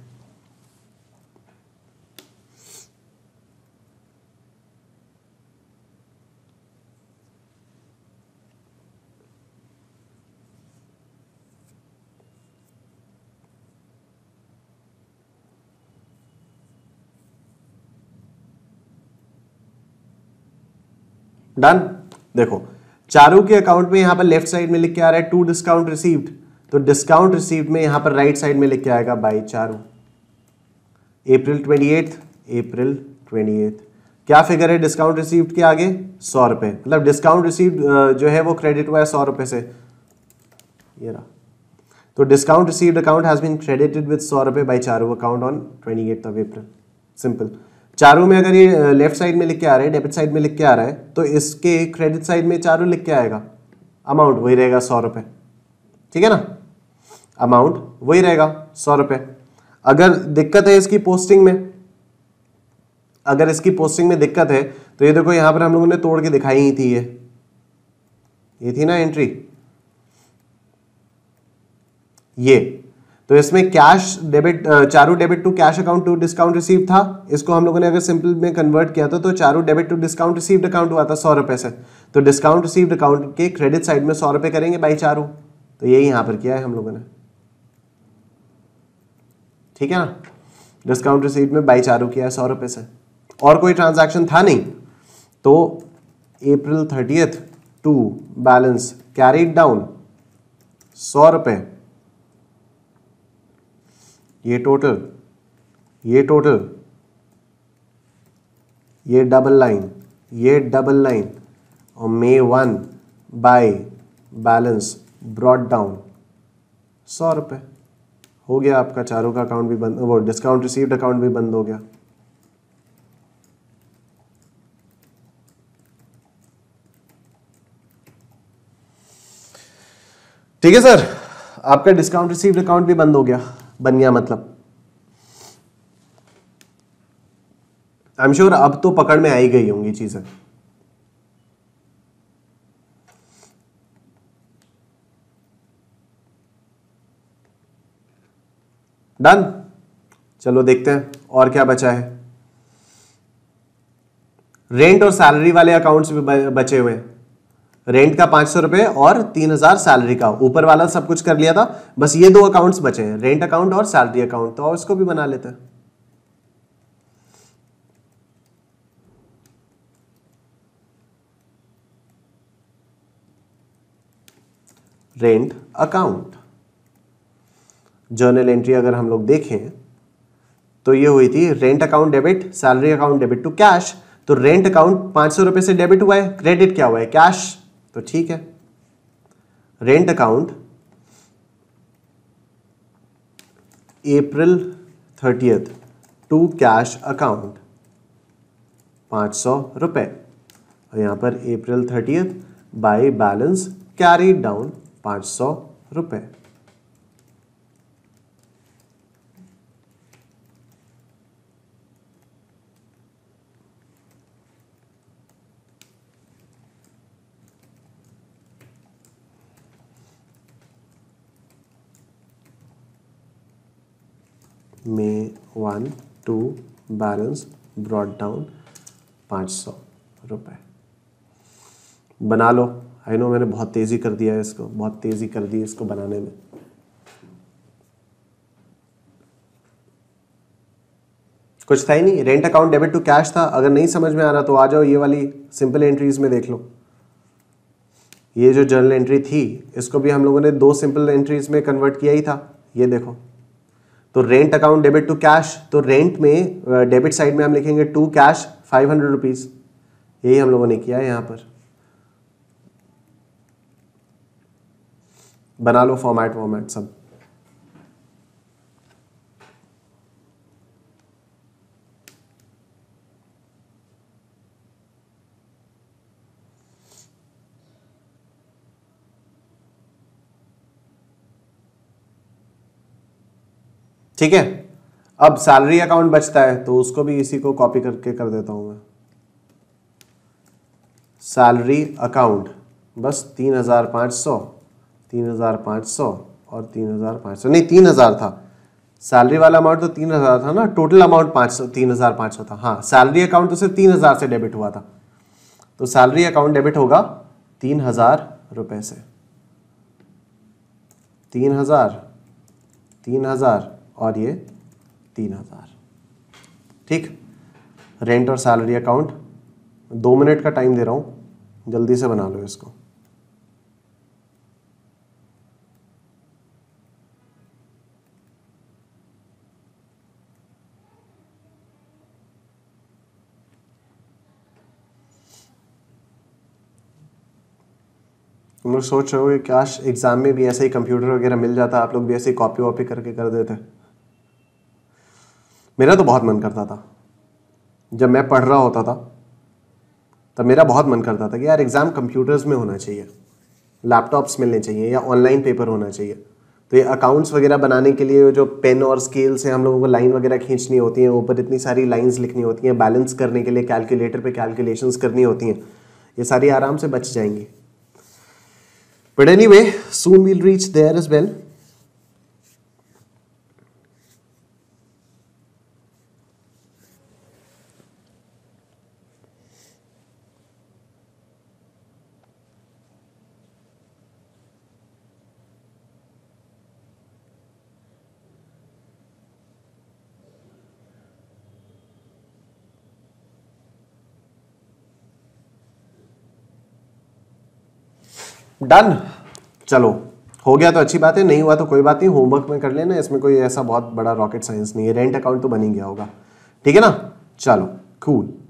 डन। देखो, चारू के अकाउंट में यहां पर लेफ्ट साइड में लिख के आ रहा है टू डिस्काउंट रिसीव्ड, तो डिस्काउंट रिसीव्ड में यहां पर राइट साइड में लिख के आएगा by Charu. April twentieth April twentieth क्या फिगर है डिस्काउंट रिसीव्ड के आगे? सौ रुपए। मतलब डिस्काउंट रिसीव्ड जो है वो क्रेडिट हुआ है सौ रुपए से, ये रहा। तो discount received account has been credited with सौ रुपए by Charu account on twenty eight of April. Simple. Charu में अगर ये लेफ्ट साइड में लिख के आ रहा है, डेबिट साइड में लिख के आ रहा है, तो इसके क्रेडिट साइड में चारू लिख के आएगा, अमाउंट वही रहेगा सौ रुपए। ठीक है ना, अमाउंट वही रहेगा सौ रुपए। अगर दिक्कत है इसकी पोस्टिंग में, अगर इसकी पोस्टिंग में दिक्कत है तो ये देखो, यहां पर हम लोगों ने तोड़ के दिखाई ही थी, ये ये थी ना एंट्री, ये। तो इसमें cash debit, Charu debit to cash account to discount receive था। इसको हम लोगों ने अगर सिंपल में कन्वर्ट किया था तो Charu debit to discount received account हुआ था सौ रुपए से। तो डिस्काउंट रिसीव्ड अकाउंट के क्रेडिट साइड में सौ रुपए करेंगे बाई चारू, तो यही यहां पर किया है हम लोगों ने। ठीक है ना, डिस्काउंट रिसीव्ड में बाई चारू किया है सौ रुपए से, और कोई ट्रांजैक्शन था नहीं। तो April thirtieth to balance carried down सौ रुपए, ये टोटल, ये टोटल, ये डबल लाइन, ये डबल लाइन, और May one by balance brought down सौ रुपए। हो गया आपका चारों का अकाउंट भी बंद, वो डिस्काउंट रिसीव्ड अकाउंट भी बंद हो गया। ठीक है सर, आपका डिस्काउंट रिसीव्ड अकाउंट भी बंद हो गया, बन गया मतलब। आई एम श्योर अब तो पकड़ में आई गई होंगी चीजें। डन। चलो देखते हैं और क्या बचा है। रेंट और सैलरी वाले अकाउंट्स भी बचे हुए हैं। रेंट का पांच सौ रुपए और तीन हजार सैलरी का, ऊपर वाला सब कुछ कर लिया था, बस ये दो अकाउंट्स बचे हैं, रेंट अकाउंट और सैलरी अकाउंट, तो और इसको भी बना लेते हैं। रेंट अकाउंट जर्नल एंट्री अगर हम लोग देखें तो ये हुई थी rent account debit, salary account debit to cash. तो रेंट अकाउंट पांच सौ रुपए से डेबिट हुआ है, क्रेडिट क्या हुआ है, कैश, तो ठीक है। Rent account April thirtieth to cash account पांच सौ रुपए, और यहां पर April thirtieth by balance carry down पांच सौ रुपए। May one to balance brought down पाँच सौ रुपये। बना लो। आई नो मैंने बहुत तेज़ी कर दिया है इसको, बहुत तेज़ी कर दी इसको बनाने में। कुछ था ही नहीं, rent account debit to cash था। अगर नहीं समझ में आ रहा तो आ जाओ ये वाली सिंपल एंट्रीज में देख लो। ये जो जर्नल एंट्री थी इसको भी हम लोगों ने दो सिंपल एंट्रीज में कन्वर्ट किया ही था। ये देखो, तो rent account debit to cash, तो रेंट में डेबिट साइड में हम लिखेंगे to cash five hundred rupees, यही हम लोगों ने किया है यहां पर। बना लो फॉर्मेट वॉर्मेट सब। ठीक है, अब सैलरी अकाउंट बचता है तो उसको भी इसी को कॉपी करके कर देता हूं मैं। सैलरी अकाउंट बस तीन हजार पाँच सौ, तीन हजार पाँच सौ और तीन हजार पाँच सौ, नहीं तीन हजार था सैलरी वाला अमाउंट, तो तीन हजार था ना, टोटल अमाउंट पाँच सौ, तीन हजार पाँच सौ था। हाँ, सैलरी अकाउंट तो सिर्फ तीन हजार से डेबिट हुआ था, तो सैलरी अकाउंट डेबिट होगा तीन हजार रुपए से। तीन हजार, तीन हजार और ये तीन हजार। ठीक, रेंट और सैलरी अकाउंट, दो मिनट का टाइम दे रहा हूं, जल्दी से बना लो इसको। तुम लोग सोच रहे हो कि काश एग्जाम में भी ऐसे ही कंप्यूटर वगैरह मिल जाता, आप लोग भी ऐसे ही कॉपी वॉपी करके कर देते। मेरा तो बहुत मन करता था, जब मैं पढ़ रहा होता था तब मेरा बहुत मन करता था कि यार एग्जाम कंप्यूटर्स में होना चाहिए, लैपटॉप्स मिलने चाहिए या ऑनलाइन पेपर होना चाहिए। तो ये अकाउंट्स वगैरह बनाने के लिए जो पेन और स्केल से हम लोगों को लाइन वगैरह खींचनी होती है, ऊपर इतनी सारी लाइंस लिखनी होती हैं, बैलेंस करने के लिए कैलकुलेटर पे कैलकुलेशंस करनी होती हैं, ये सारी आराम से बच जाएंगी। But anyway, soon will reach there as well. Done, चलो हो गया तो अच्छी बात है, नहीं हुआ तो कोई बात नहीं, होमवर्क में कर लेना, इसमें कोई ऐसा बहुत बड़ा रॉकेट साइंस नहीं है, रेंट अकाउंट तो बन ही गया होगा, ठीक है ना। चलो कूल।